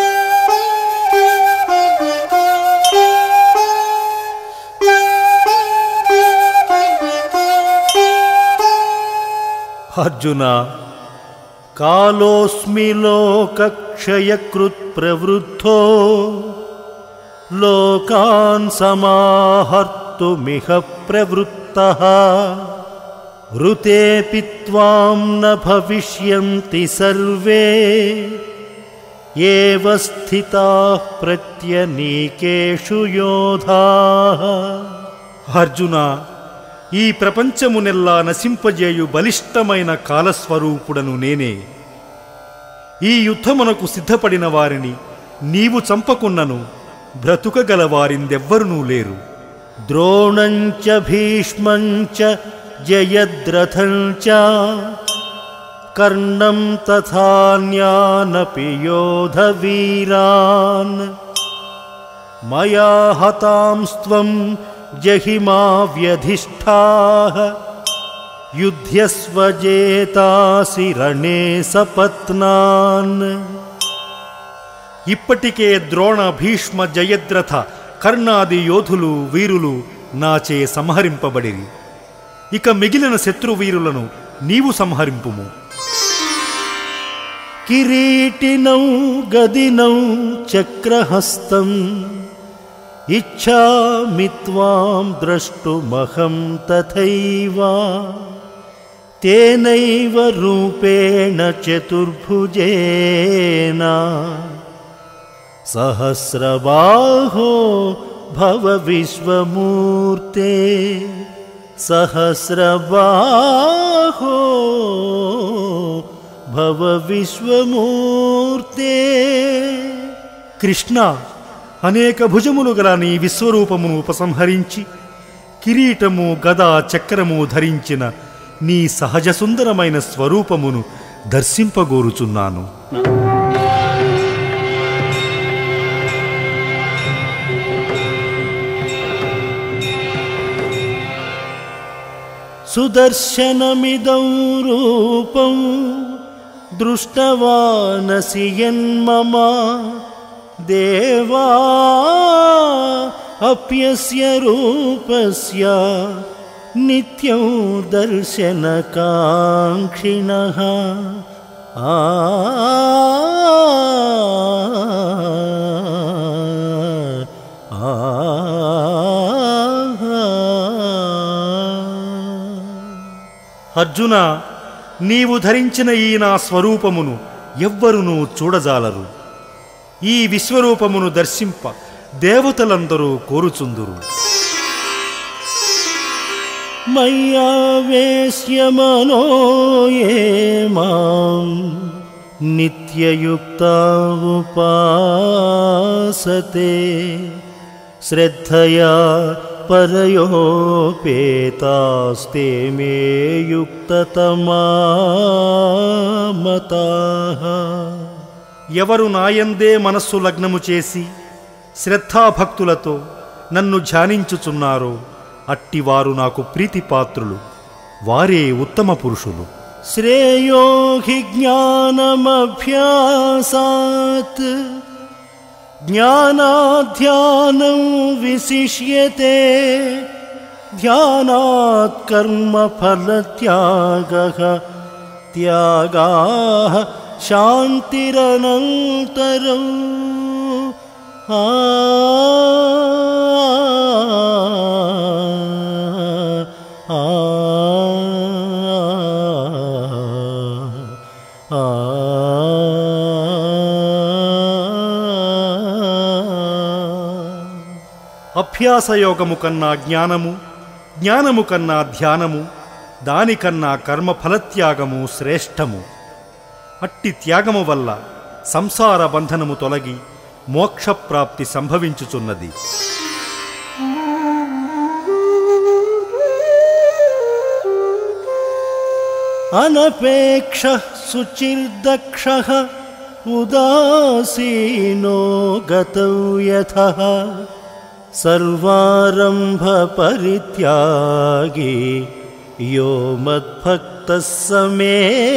అర్జున, కాలోస్మి లోకక్షయకృత్ ప్రవృద్ధో లోకాన్ సమాహర్తుమిహ ప్రవృత్తః ఋతేపి త్వాం న భవిష్యంతి సర్వే ఏవ స్థితాః ప్రత్యనీకేషు యోధాః. అర్జున, ఈ ప్రపంచమునెల్లా నశింపజేయు బలిష్టమైన కాలస్వరూపుడను నేనే. ఈ యుద్ధమునకు సిద్ధపడిన వారిని నీవు చంపకున్నను బ్రతుకగల వారిందెవ్వరునూ లేరు. ద్రోణంచ భీష్మంచ జయద్రథంచ కర్ణం తథాన్యానపి యోధవీరాన్ మయా హతాంస్త్వం జహిమా వ్యధిష్ఠాః యుధ్యస్వ జేతాసి రణే సపత్నాన్. ఇప్పటికే ద్రోణ, భీష్మ, జయద్రథ, కర్ణాది యోధులు, వీరులు నాచే సంహరింపబడిరి. ఇక మిగిలిన శత్రువీరులను నీవు సంహరింపుము. కిరీటినౌ గదినౌ చక్రహస్తం ఇచ్ఛామి త్వాం ద్రష్టుమహం తథైవ తేనైవ రూపేణ చతుర్భుజేన సహస్రబాహో భవ విశ్వమూర్తే సహస్రబాహో భవ విశ్వమూర్తే. కృష్ణ, అనేక భుజములు గల నీ విశ్వరూపమును ఉపసంహరించి కిరీటము గదా చక్రము ధరించిన నీ సహజ సుందరమైన స్వరూపమును దర్శింపగోరుచున్నాను. సుదర్శనమిదం రూపం దృష్టవానసి యన్మమ దేవా అప్యస్య రూపస్య నిత్యం దర్శనకాంక్షిణః. అర్జున, నీవు ధరించిన ఈ నా స్వరూపమును ఎవ్వరునూ చూడజాలరు. ఈ విశ్వరూపమును దర్శింప దేవతలందరూ కోరుచుందురు. మయ్యావేశ్య మనో యే మాం నిత్యయుక్తా ఉపాసతే శ్రద్ధయా పరయోపేతాస్తే మే యుక్తతమా మతాః. ఎవరు నాయందే మనస్సు లగ్నము చేసి శ్రద్ధాభక్తులతో నన్ను ధ్యానించుచున్నారో అట్టివారు నాకు ప్రీతిపాత్రులు. వారే ఉత్తమ పురుషులు. శ్రేయో హి జ్ఞానమభ్యాసాత్ జ్ఞానాధ్యానం విశిష్యతే ధ్యానాత్ కర్మఫలత్యాగః త్యాగాః శాంతిరనంతరం. అభ్యాసయోగము కన్నా జ్ఞానము, జ్ఞానము కన్నా ధ్యానము, దానికన్నా కర్మఫలత్యాగము శ్రేష్టము. అట్టి త్యాగము వల్ల సంసార బంధనము తొలగి మోక్షప్రాప్తి సంభవించుచున్నది. అనపేక్షః శుచిర్దక్షః ఉదాసీనో గతౌ యథః సర్వారంభ పరిత్యాగి యో మద్భక్తః స మే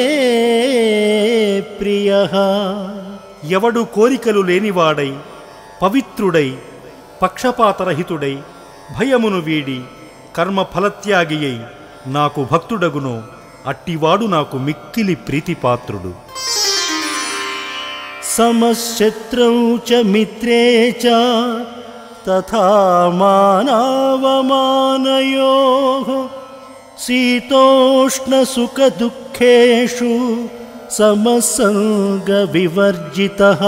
ప్రియః. ఎవడు కోరికలు లేనివాడై పవిత్రుడై పక్షపాతరహితుడై భయమును వీడి కర్మఫలత్యాగి అయి నాకు భక్తుడగునో అట్టివాడు నాకు మిక్కిలి ప్రీతిపాత్రుడు. సమశత్రౌ చ మిత్రే చ తథా మానావమానయోః శీతోష్ణ సుఖ దుఃఖేషు సమసంగ వివర్జితః.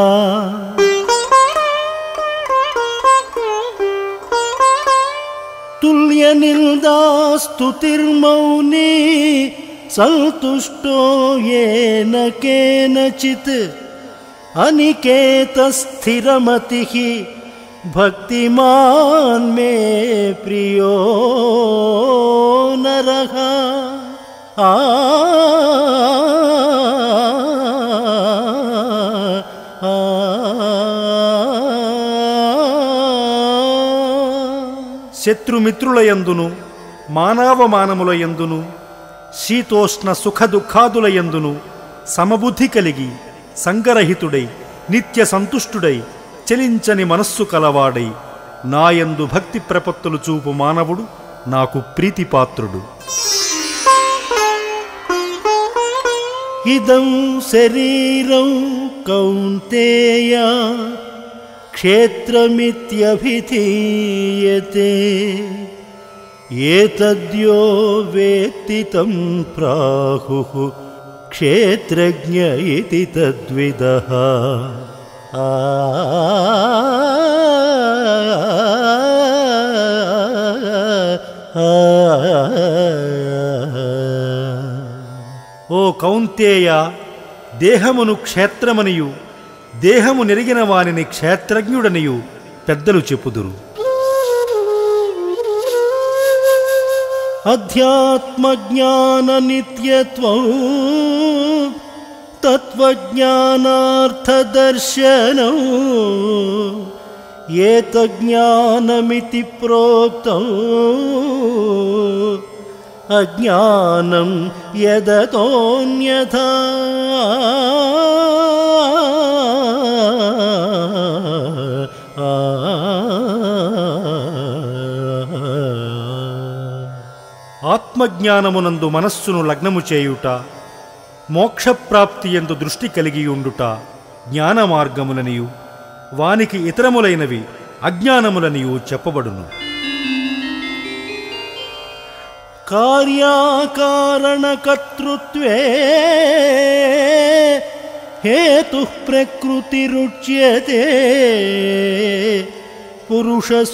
తుల్య నిందా స్తుతిర్మౌని సంతుష్టో యేన కేనచిత్ అనికేత స్థిరమతిః భక్తిమాన్ మే ప్రియో నరః. శత్రుమిత్రులయందును మానవమానములయందును శీతోష్ణ సుఖ దుఃఖాదులయందును సమబుద్ధి కలిగి సంగరహితుడై నిత్య సంతుష్టుడై చలించని మనస్సు కలవాడై నాయందు భక్తి ప్రపత్తులు చూపు మానవుడు నాకు ప్రీతిపాత్రుడు. ఇదం శరీరం కౌంతేయ క్షేత్రమిత్యభిధీయతే ఏతద్యో వేత్తి తం ప్రాహుః క్షేత్రజ్ఞ ఇతి తద్విదః. ఓ కౌంతేయ, దేహమును క్షేత్రమనియు దేహము నెరిగిన వానిని క్షేత్రజ్ఞుడనియు పెద్దలు చెప్పుదురు. అధ్యాత్మజ్ఞాన నిత్యత్వం తత్వజ్ఞానార్థదర్శనం ఏతజ్ఞానమితి ప్రోక్తం అజ్ఞానం యదతోన్యథా. ఆత్మజ్ఞానమునందు మనస్సును లగ్నము చేయుట, మోక్షప్రాప్తి యందు దృష్టి కలిగియుండుట జ్ఞాన మార్గములనియు వానికి ఇతరములైనవి అజ్ఞానములనియు చెప్పబడును. కార్యాకారణకర్తృత్వే హేతుః ప్రకృతిరుచ్యతే పురుషः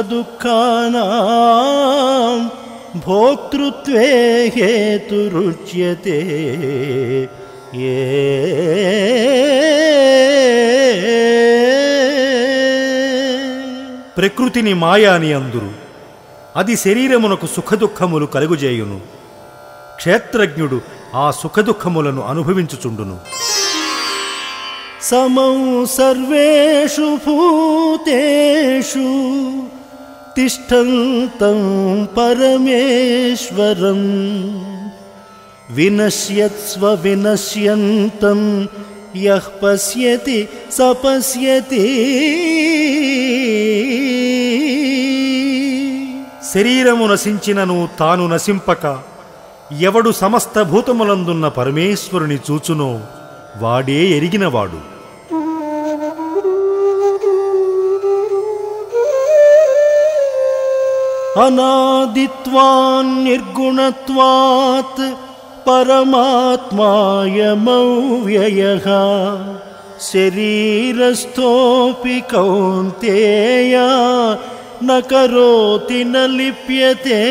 సుఖదుఃఖానాం భోక్తృత్వే హేతురుచ్యతే. ప్రకృతిని మాయా అని అందురు. అది శరీరమునకు సుఖదుఖములు కలుగుజేయును. క్షేత్రజ్ఞుడు ఆ సుఖదుఖములను అనుభవించుచుండును. సమౌ సర్వేషు భూతేషు తిష్టంతం పరమేశ్వరం వినశ్యత్స్వ వినశ్యంతం యః పశ్యతి స పశ్యతి. శరీరము నశించినను తాను నశింపక ఎవడు సమస్త భూతములందున్న పరమేశ్వరుని చూచునో వాడే ఎరిగినవాడు. అనాదిత్వాన్ నిర్గుణత్వాత్ పరమాత్మాయమవ్యయః శరీరస్థోపి కౌంతేయ న కరోతి న లిప్యతే.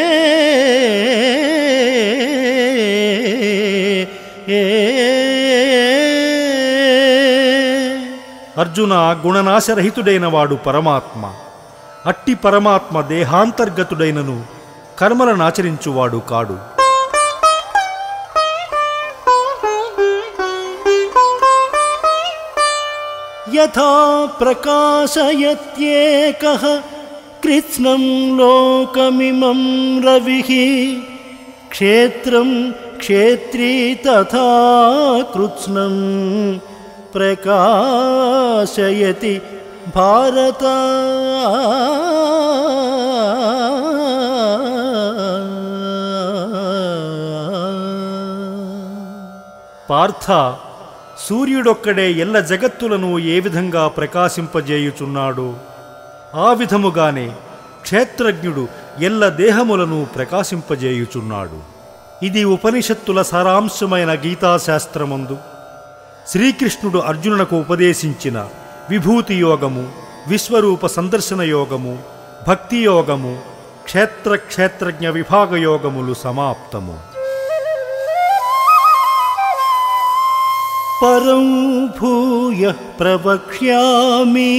అర్జున, గుణనాశరహితుడైన వాడు పరమాత్మ. అట్టి పరమాత్మ దేహాంతర్గతుడైనను కర్మలనాచరించువాడు కాడు. యథా ప్రకాశయత్యేకః కృత్స్నం లోకమిమం రవిః క్షేత్రం క్షేత్రీ తథా కృత్స్నం ప్రకాశయతి భారత. పార్థ, సూర్యుడొక్కడే ఎల్ల జగత్తులను ఏ విధంగా ప్రకాశింపజేయుచున్నాడో ఆ విధముగానే క్షేత్రజ్ఞుడు ఎల్ల దేహములను ప్రకాశింపజేయుచున్నాడు. ఇది ఉపనిషత్తుల సారాంశమైన గీతాశాస్త్రమందు శ్రీకృష్ణుడు అర్జునునకు ఉపదేశించిన విభూతి యోగము, విశ్వరూప సందర్శన యోగము, భక్తి యోగము, క్షేత్రజ్ఞ విభాగ యోగములు సమాప్తము. పరం భూయః ప్రవక్ష్యామి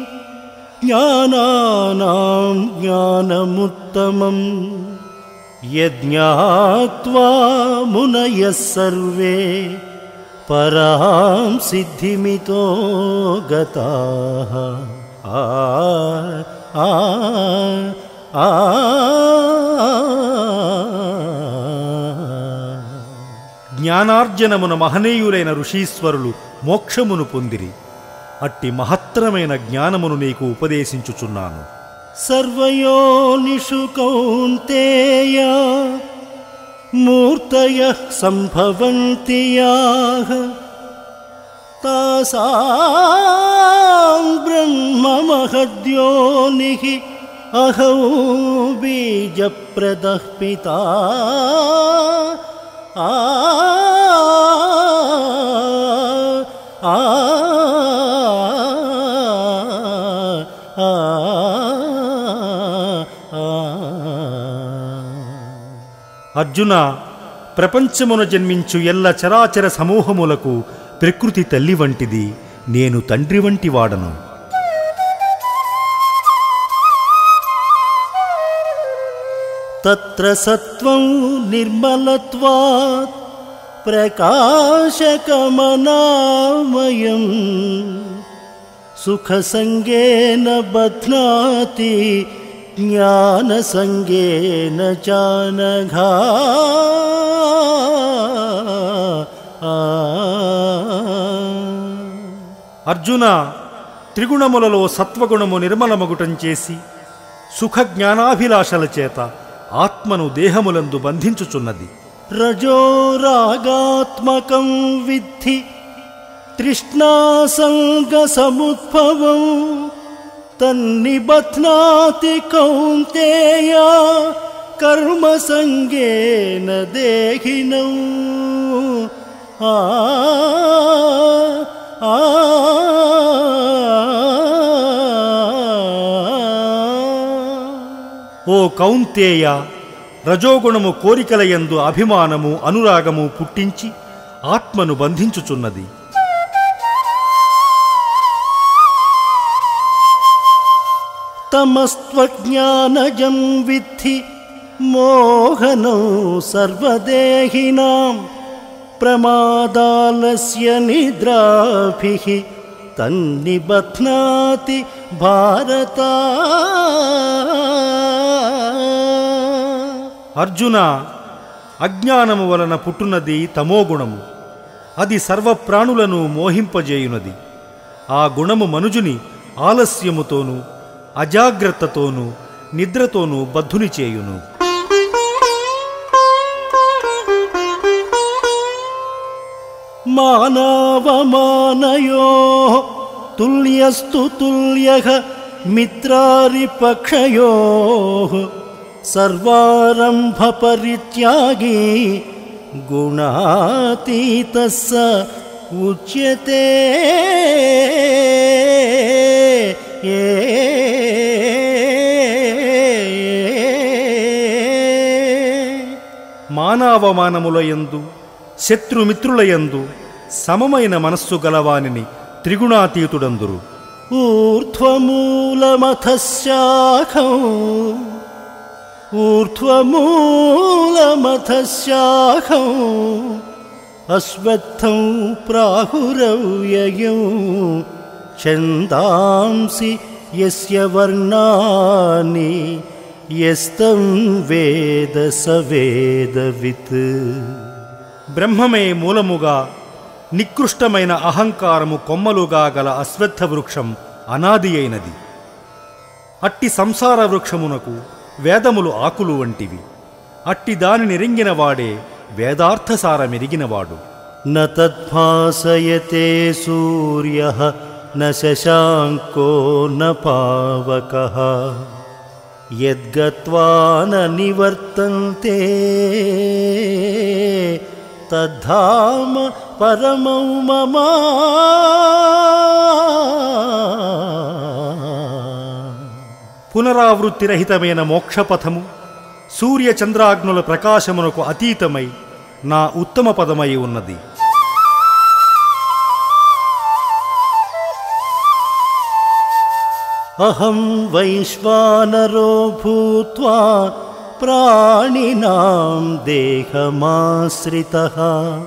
జ్ఞానానాం జ్ఞానముత్తమం యజ్ఞాత్వా మునయః సర్వే పరాం సిద్ధిమితో గతాః. జ్ఞానార్జనమున మహనీయులైన ఋషీశ్వరులు మోక్షమును పొందిరి. అట్టి మహత్తరమైన జ్ఞానమును నీకు ఉపదేశించుచున్నాను. సర్వయోనిషు కౌంతేయ మూర్తయః సంభవంతి యాః తాసాం బ్రహ్మ మహద్యోనిః అహౌ బీజప్రదః పితా ఆ ఆ అర్జున, ప్రపంచమున జన్మించు ఎల్ల చరాచర సమూహములకు ప్రకృతి తల్లి వంటిది, నేను తండ్రి వంటి వాడను. తత్ర సత్వం నిర్మలత్వాత్ ప్రకాశకమనామయం సుఖసంగేన బధ్నాతి జ్ఞానసంగేన చానఘా. అర్జున, త్రిగుణములలో సత్వగుణము నిర్మలమగుటం చేసి సుఖ జ్ఞానాభిలాషల చేత ఆత్మను దేహములందు బంధించుచున్నది. రజో రాగాత్మకం విద్ధి తృష్ణాసంగ సముద్భవం తన్నిబధ్నాతి కౌంతేయ కర్మసంగేన దేహినం. ఓ కౌంతేయ, రజోగుణము కోరికలయందు అభిమానము అనురాగము పుట్టించి ఆత్మను బంధించుచున్నది. తమస్త్వజ్ఞానజం విద్ధి మోహనం సర్వదేహినాం ప్రమాదాలస్య నిద్రాభిః తన్నిబధ్నాతి భారత. అర్జున, అజ్ఞానము వలన పుట్టున్నది తమోగుణము. అది సర్వప్రాణులను మోహింపజేయునది. ఆ గుణము మనుజుని ఆలస్యముతోనూ అజాగ్రత్తతోనూ నిద్రతోనూ బద్ధుని చేయును. మానవమానయోః తుల్యస్తు తుల్యః మిత్రారిపక్షయోః సర్వారంభ పరిత్యాగీ గుణాతీతః స ఉచ్యతే. మానవమానములయందు శత్రుమిత్రులయందు సమమైన మనస్సు గలవానిని త్రిగుణాతీతుడందురు. ఊర్ధ్వమూలమథశాఖం అశ్వత్థం ప్రాహురవ్యయం ఛందాంసి యస్య వర్ణాని యస్తం వేద స వేదవిత్. బ్రహ్మమే మూలముగా నికృష్టమైన అహంకారము కొమ్మలుగా గల అశ్వత్థ వృక్షం అనాది అయినది. అట్టి సంసార వృక్షమునకు వేదములు ఆకులు వంటివి. అట్టి దానిని రింగినవాడే వేదార్థసారమెరిగినవాడు. న తద్భాసయతే సూర్యః న శశాంకో న పావకః యద్గత్వా న నివర్తంతే తద్ధామ పరమౌ మమ. పునరావృత్తిరహితమైన మోక్షపథము సూర్యచంద్రాగ్నుల ప్రకాశమునకు అతీతమై నా ఉత్తమ పదమై ఉన్నది. అహం వైశ్వానరో భూత్వా ప్రాణినాం దేహమాశ్రితః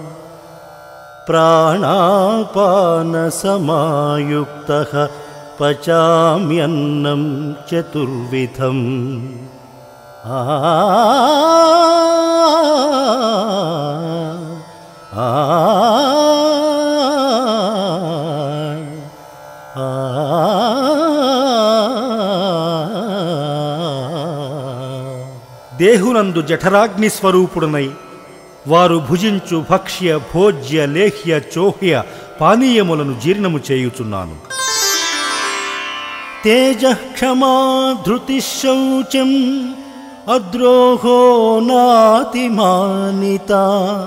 ప్రాణాపానసమాయుక్తః పచామ్యన్నం చతుర్విధం. దేహునందు జఠరాగ్ని స్వరూపుడనై వారు భుజించు భక్ష్య భోజ్య లేహ్య చోహ్య పానీయములను జీర్ణము చేయుచున్నాను. తేజః క్షమా ధృతిః శౌచం అద్రోహో నాతిమానితా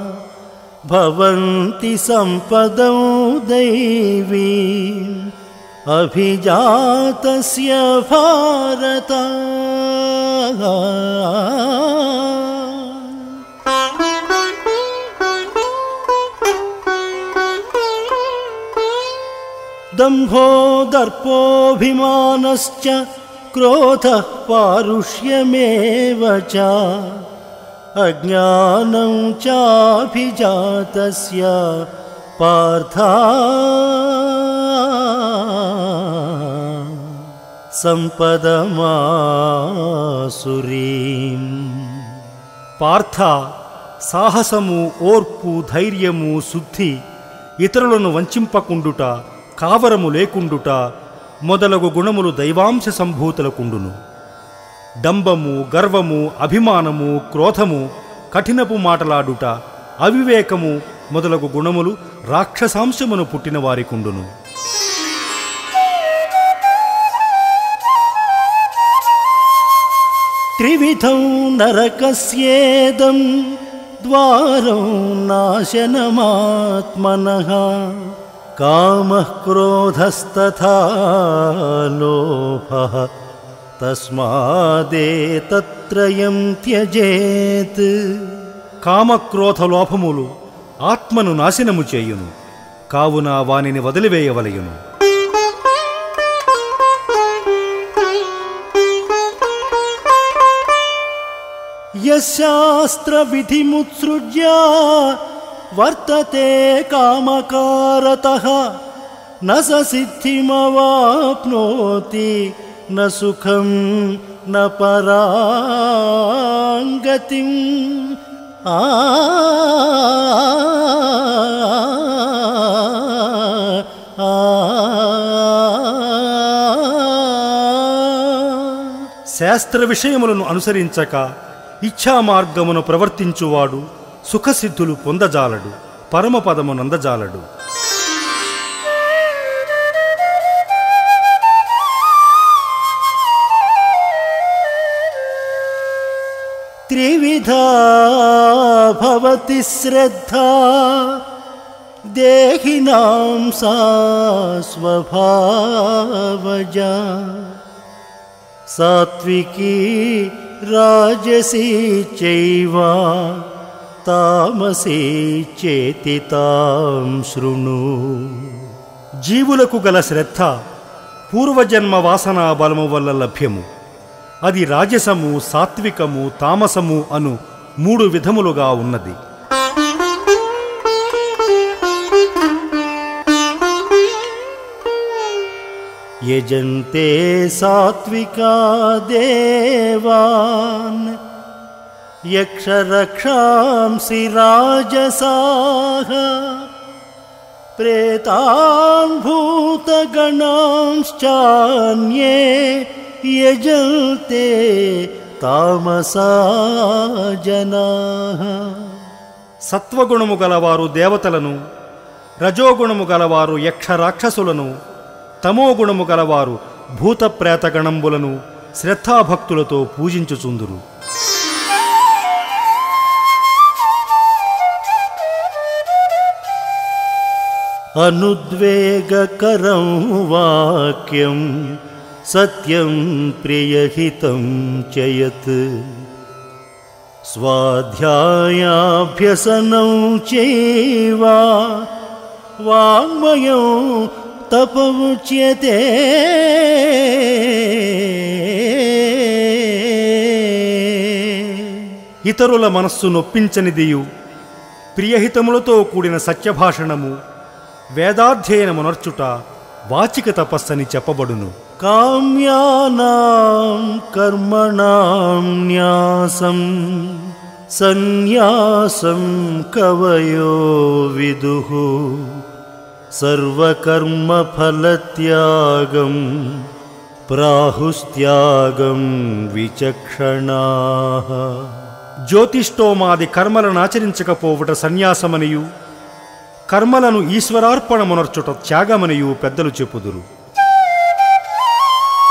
భవంతి సంపదౌ దైవీం అభిజాతస్య భారత. దంభో దర్పోభిమానశ్చ క్రోధః పారుష్యమేవ చ అజ్ఞానం చాభిజాతస్య పార్థ సంపదమాసురీం. పార్థ, సాహసము, ఓర్పు, ధైర్యము, శుద్ధి, ఇతరులను వంచింపకుండుట, కావరము లేకుండుట మొదలగు గుణములు దైవాంశ సంభూతులకుండును. డంబము, గర్వము, అభిమానము, క్రోధము, కఠినపు మాటలాడుట, అవివేకము మొదలగు గుణములు రాక్షసాంశమును పుట్టిన వారికుండును. త్రివిధం నరకస్యేదం ద్వారం నాశనమాత్మనః కామః క్రోధస్తథా లోభః తస్మాదేతత్రయం త్యజేత్. కామక్రోధ లోభములు ఆత్మను నాశనము చేయును, కావున వానిని వదిలివేయవలయును. యశాస్త్ర విధిముత్సృజ్య వర్తతే కామకారతః న స సిద్ధిమవాప్నోతి న సుఖం న పరాంగతిం. శాస్త్ర విషయములను అనుసరించక ఇచ్ఛామార్గమును ప్రవర్తించువాడు సుఖసిద్ధులు పొందజాలడు, పరమపదమునందజాలడు. త్రివిధా భవతి శ్రద్ధా దేహినాం సా స్వభావజా సాత్వికీ రాజసీ చైవ తామసీ చేతి తాం శృణు. జీవులకు గల శ్రద్ధ పూర్వజన్మ వాసనా బలము వల్ల లభ్యము. అది రాజసము, సాత్వికము, తామసము అను 3 విధములుగా ఉన్నది. యజంతే సాత్వికా దేవాన్ యక్షరక్షాంసి రాజసాః ప్రేతాన్ భూతగణాంశ్చాన్యే యజంతే తామసా జనాః. సత్వగుణము గలవారు దేవతలను, రజోగుణము గలవారు యక్ష రాక్షసులను, తమోగుణము గలవారు భూత ప్రేతగణంబులను శ్రద్ధాభక్తులతో పూజించుచుందురు. అనుద్వేగకరం వాక్యం సత్యం ప్రియహితం చయత్ స్వాధ్యాయాభ్యసనం చైవ వాంగ్మయం తపముచ్యతే. ఇతరుల మనస్సు నొప్పించనిదియు ప్రియహితములతో కూడిన సత్యభాషణము, వేదాధ్యయనమునర్చుట వాచిక తపస్సని చెప్పబడును. కామ్యానాం కర్మణాం న్యాసం సన్యాసం కవయో విదుః సర్వకర్మఫలత్యాగం ప్రాహుస్త్యాగం విచక్షణాః. జ్యోతిష్టోమాది కర్మలను ఆచరించకపోవుట సన్యాసమనియు, కర్మలను ఈశ్వరార్పణమునర్చుట త్యాగమనియు పెద్దలు చెప్పుదురు.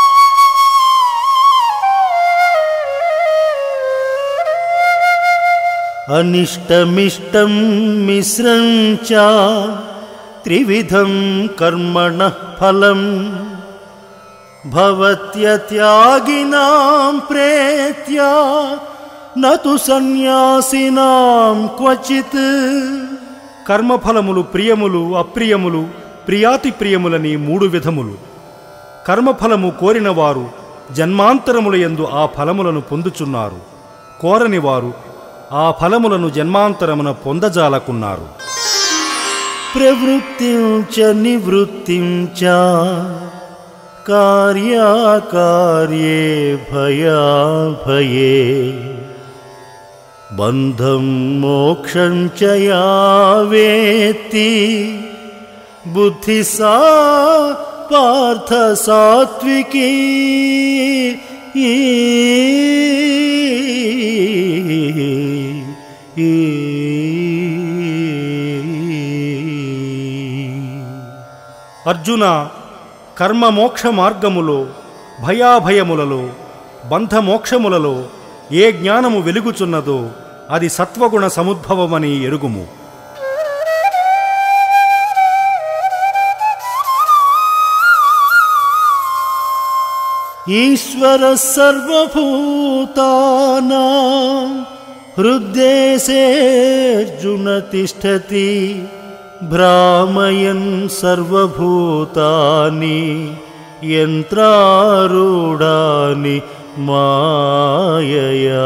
అనిష్టమిష్టం మిశ్రం చ త్రివిధం కర్మణః ఫలం భవత్యత్యాగినాం ప్రేత్య నతు సన్యాసినాం క్వచిత్. కర్మఫలములు ప్రియములు అప్రియములు ప్రియాతి ప్రియములని 3 విధములు. కర్మఫలము కోరినవారు జన్మాంతరముల యందు ఆ ఫలములను పొందుచున్నారు. కోరని వారు ఆ ఫలములను జన్మాంతరమున పొందజాలకున్నారు. ప్రవృత్తిం చ నివృత్తిం చ కార్యాకార్యే భయాభయే బంధం మోక్షం చ యా వేత్తి బుద్ధి సా పార్థ సాత్వికీ. అర్జున, కర్మ మోక్ష మార్గములో, భయాభయములలో, బంధమోక్షములలో ఏ జ్ఞానము వెలుగుచున్నదో అది సత్వగుణ సముద్భవమని ఎరుగుము. ఈశ్వర సర్వభూతానాం హృద్దేశేర్జున తిష్టతి భ్రామయన్ సర్వభూతాని యంత్రారూఢాని మాయయా.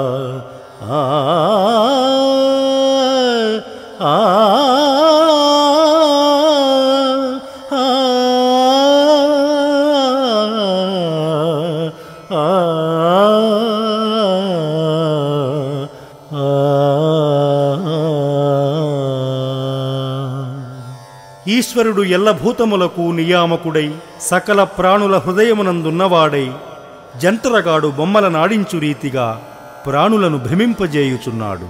ఈశ్వరుడు ఎల్లభూతములకు నియామకుడై సకల ప్రాణుల హృదయమునందున్నవాడై జంతరగాడు బొమ్మల నాడించు రీతిగా ప్రాణులను భ్రమింపజేయుచున్నాడు.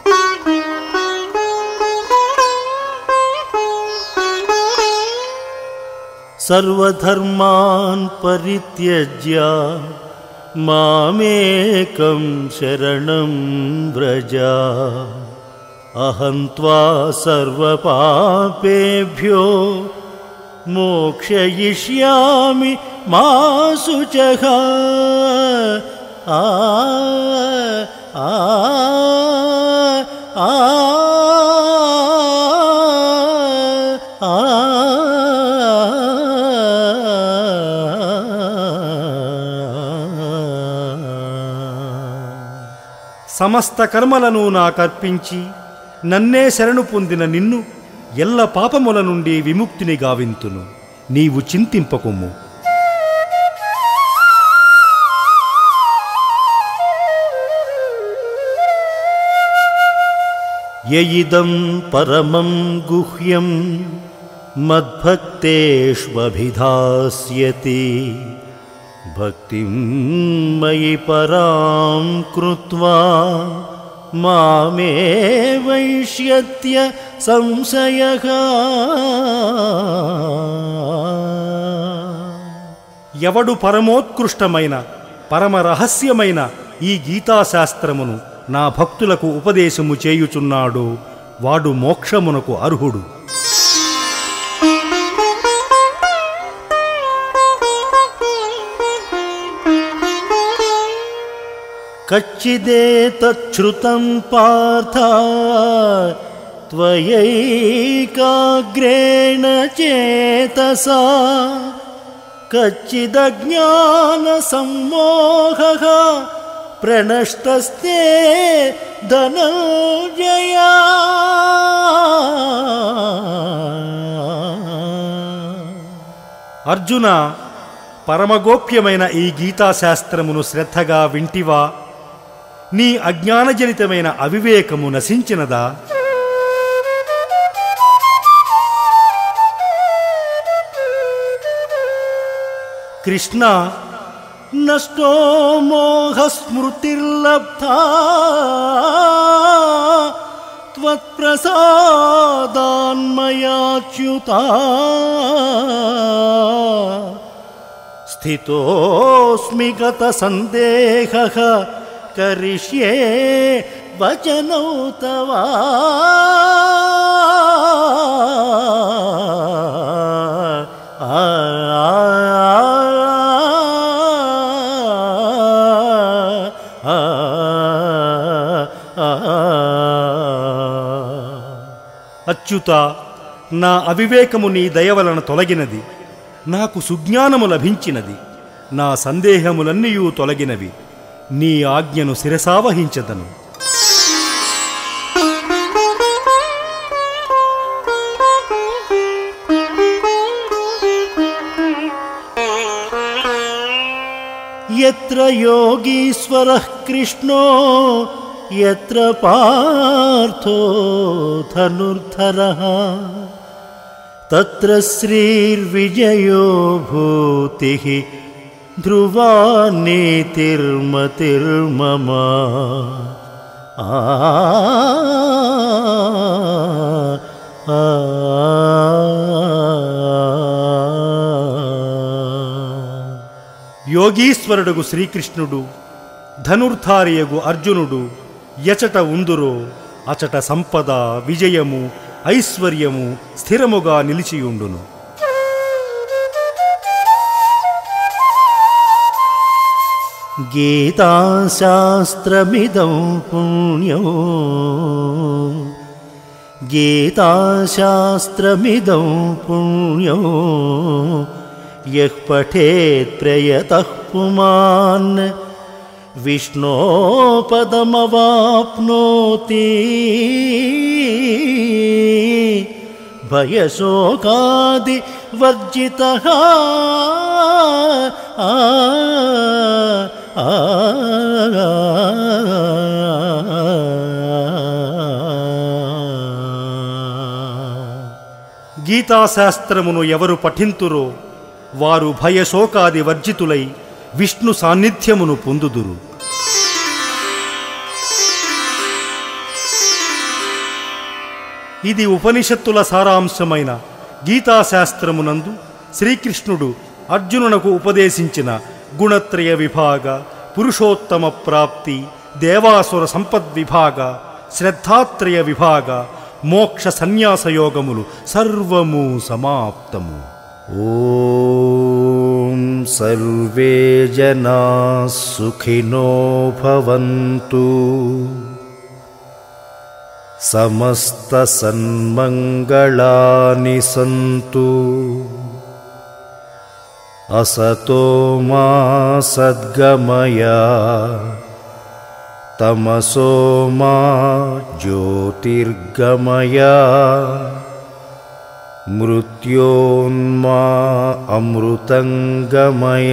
సర్వధర్మాన్ పరిత్యజ్య మామేకం శరణం వ్రజ అహం త్వా సర్వపాపేభ్యో మోక్షయిష్యామి మా శుచః. సమస్త కర్మలను నాకర్పించి నన్నే శరణు పొందిన నిన్ను ఎల్ల పాపముల నుండి విముక్తిని గావింతును. నీవు చింతింపకుము. యయిదం పరమం గుహ్యం మద్భక్తేష్వభిధాస్యతి భక్తిం మయి పరాం కృత్వా మామే వైష్యత్య సంశయః. ఎవడు పరమోత్కృష్టమైన పరమ రహస్యమైన ఈ గీతాశాస్త్రమును నా భక్తులకు ఉపదేశము చేయుచున్నాడో వాడు మోక్షమునకు అర్హుడు. కచ్చిదేతచ్ఛ్రుతం పార్థ త్వయైకాగ్రేణ చేతసా కచ్చిదజ్ఞాన సమ్మోహః ప్రణష్టస్తే ధనంజయ. అర్జున, పరమగోప్యమైన ఈ గీతాశాస్త్రమును శ్రద్ధగా వింటివా? నీ అజ్ఞానజనితమైన అవివేకము నశించినదా? కృష్ణ, నష్టో మోహస్మృతిర్లబ్ధా త్వత్ప్రసాదాన్మయాచ్యుతా స్థితోస్మి గత సందేహః కరిష్యే వచనౌ తవ అచ్యుత, నా అవివేకము నీ దయవలన తొలగినది, నాకు సుజ్ఞానము లభించినది, నా సందేహములన్నీయూ తొలగినవి. నీ ఆజ్ఞను శిరసావహించదను. యత్ర యోగీశ్వరః కృష్ణో యత్ర పార్థో ధనుర్ధరః తత్ర శ్రీర్విజయో భూతిః ధ్రువా నీతిర్మతిర్మమ. యోగీశ్వరుడుగు శ్రీకృష్ణుడు, ధనుర్ధారియగు అర్జునుడు ఎచట ఉందురో అచట సంపద, విజయము, ఐశ్వర్యము స్థిరముగా నిలిచియుండును. గీతాశాస్త్రమిదం పుణ్యం గీతాశాస్త్రమిదం పుణ్యం యః పఠేత్ ప్రయతః పుమాన్ విష్ణోపదమవాప్నోతి భయశోకాది వర్జితః. గీతాశాస్త్రమును ఎవరు పఠింతురో వారు భయశోకాది వర్జితులై విష్ణు సాన్నిధ్యమును పొందుదురు. ఇది ఉపనిషత్తుల సారాంశమైన గీతాశాస్త్రమునందు శ్రీకృష్ణుడు అర్జునునకు ఉపదేశించిన గుణత్రయ విభాగ, పురుషోత్తమ ప్రాప్తి, దేవాసుర సంపద్విభాగ, శ్రద్ధాత్రయ విభాగ, మోక్ష సన్యాసయోగములు సర్వము సమాప్తము. ఓం సర్వే జనాః సుఖినో భవంతు, సమస్త సన్మంగళాని సంతు, అసతో మా సద్గమయ, తమసో మా జ్యోతిర్గమయ, మృత్యోన్మా అమృతంగమయ.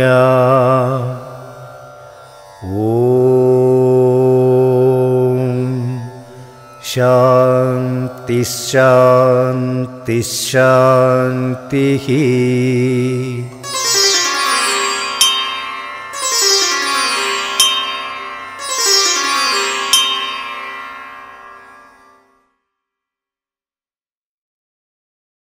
ఓం శాంతి శాంతి శాంతి.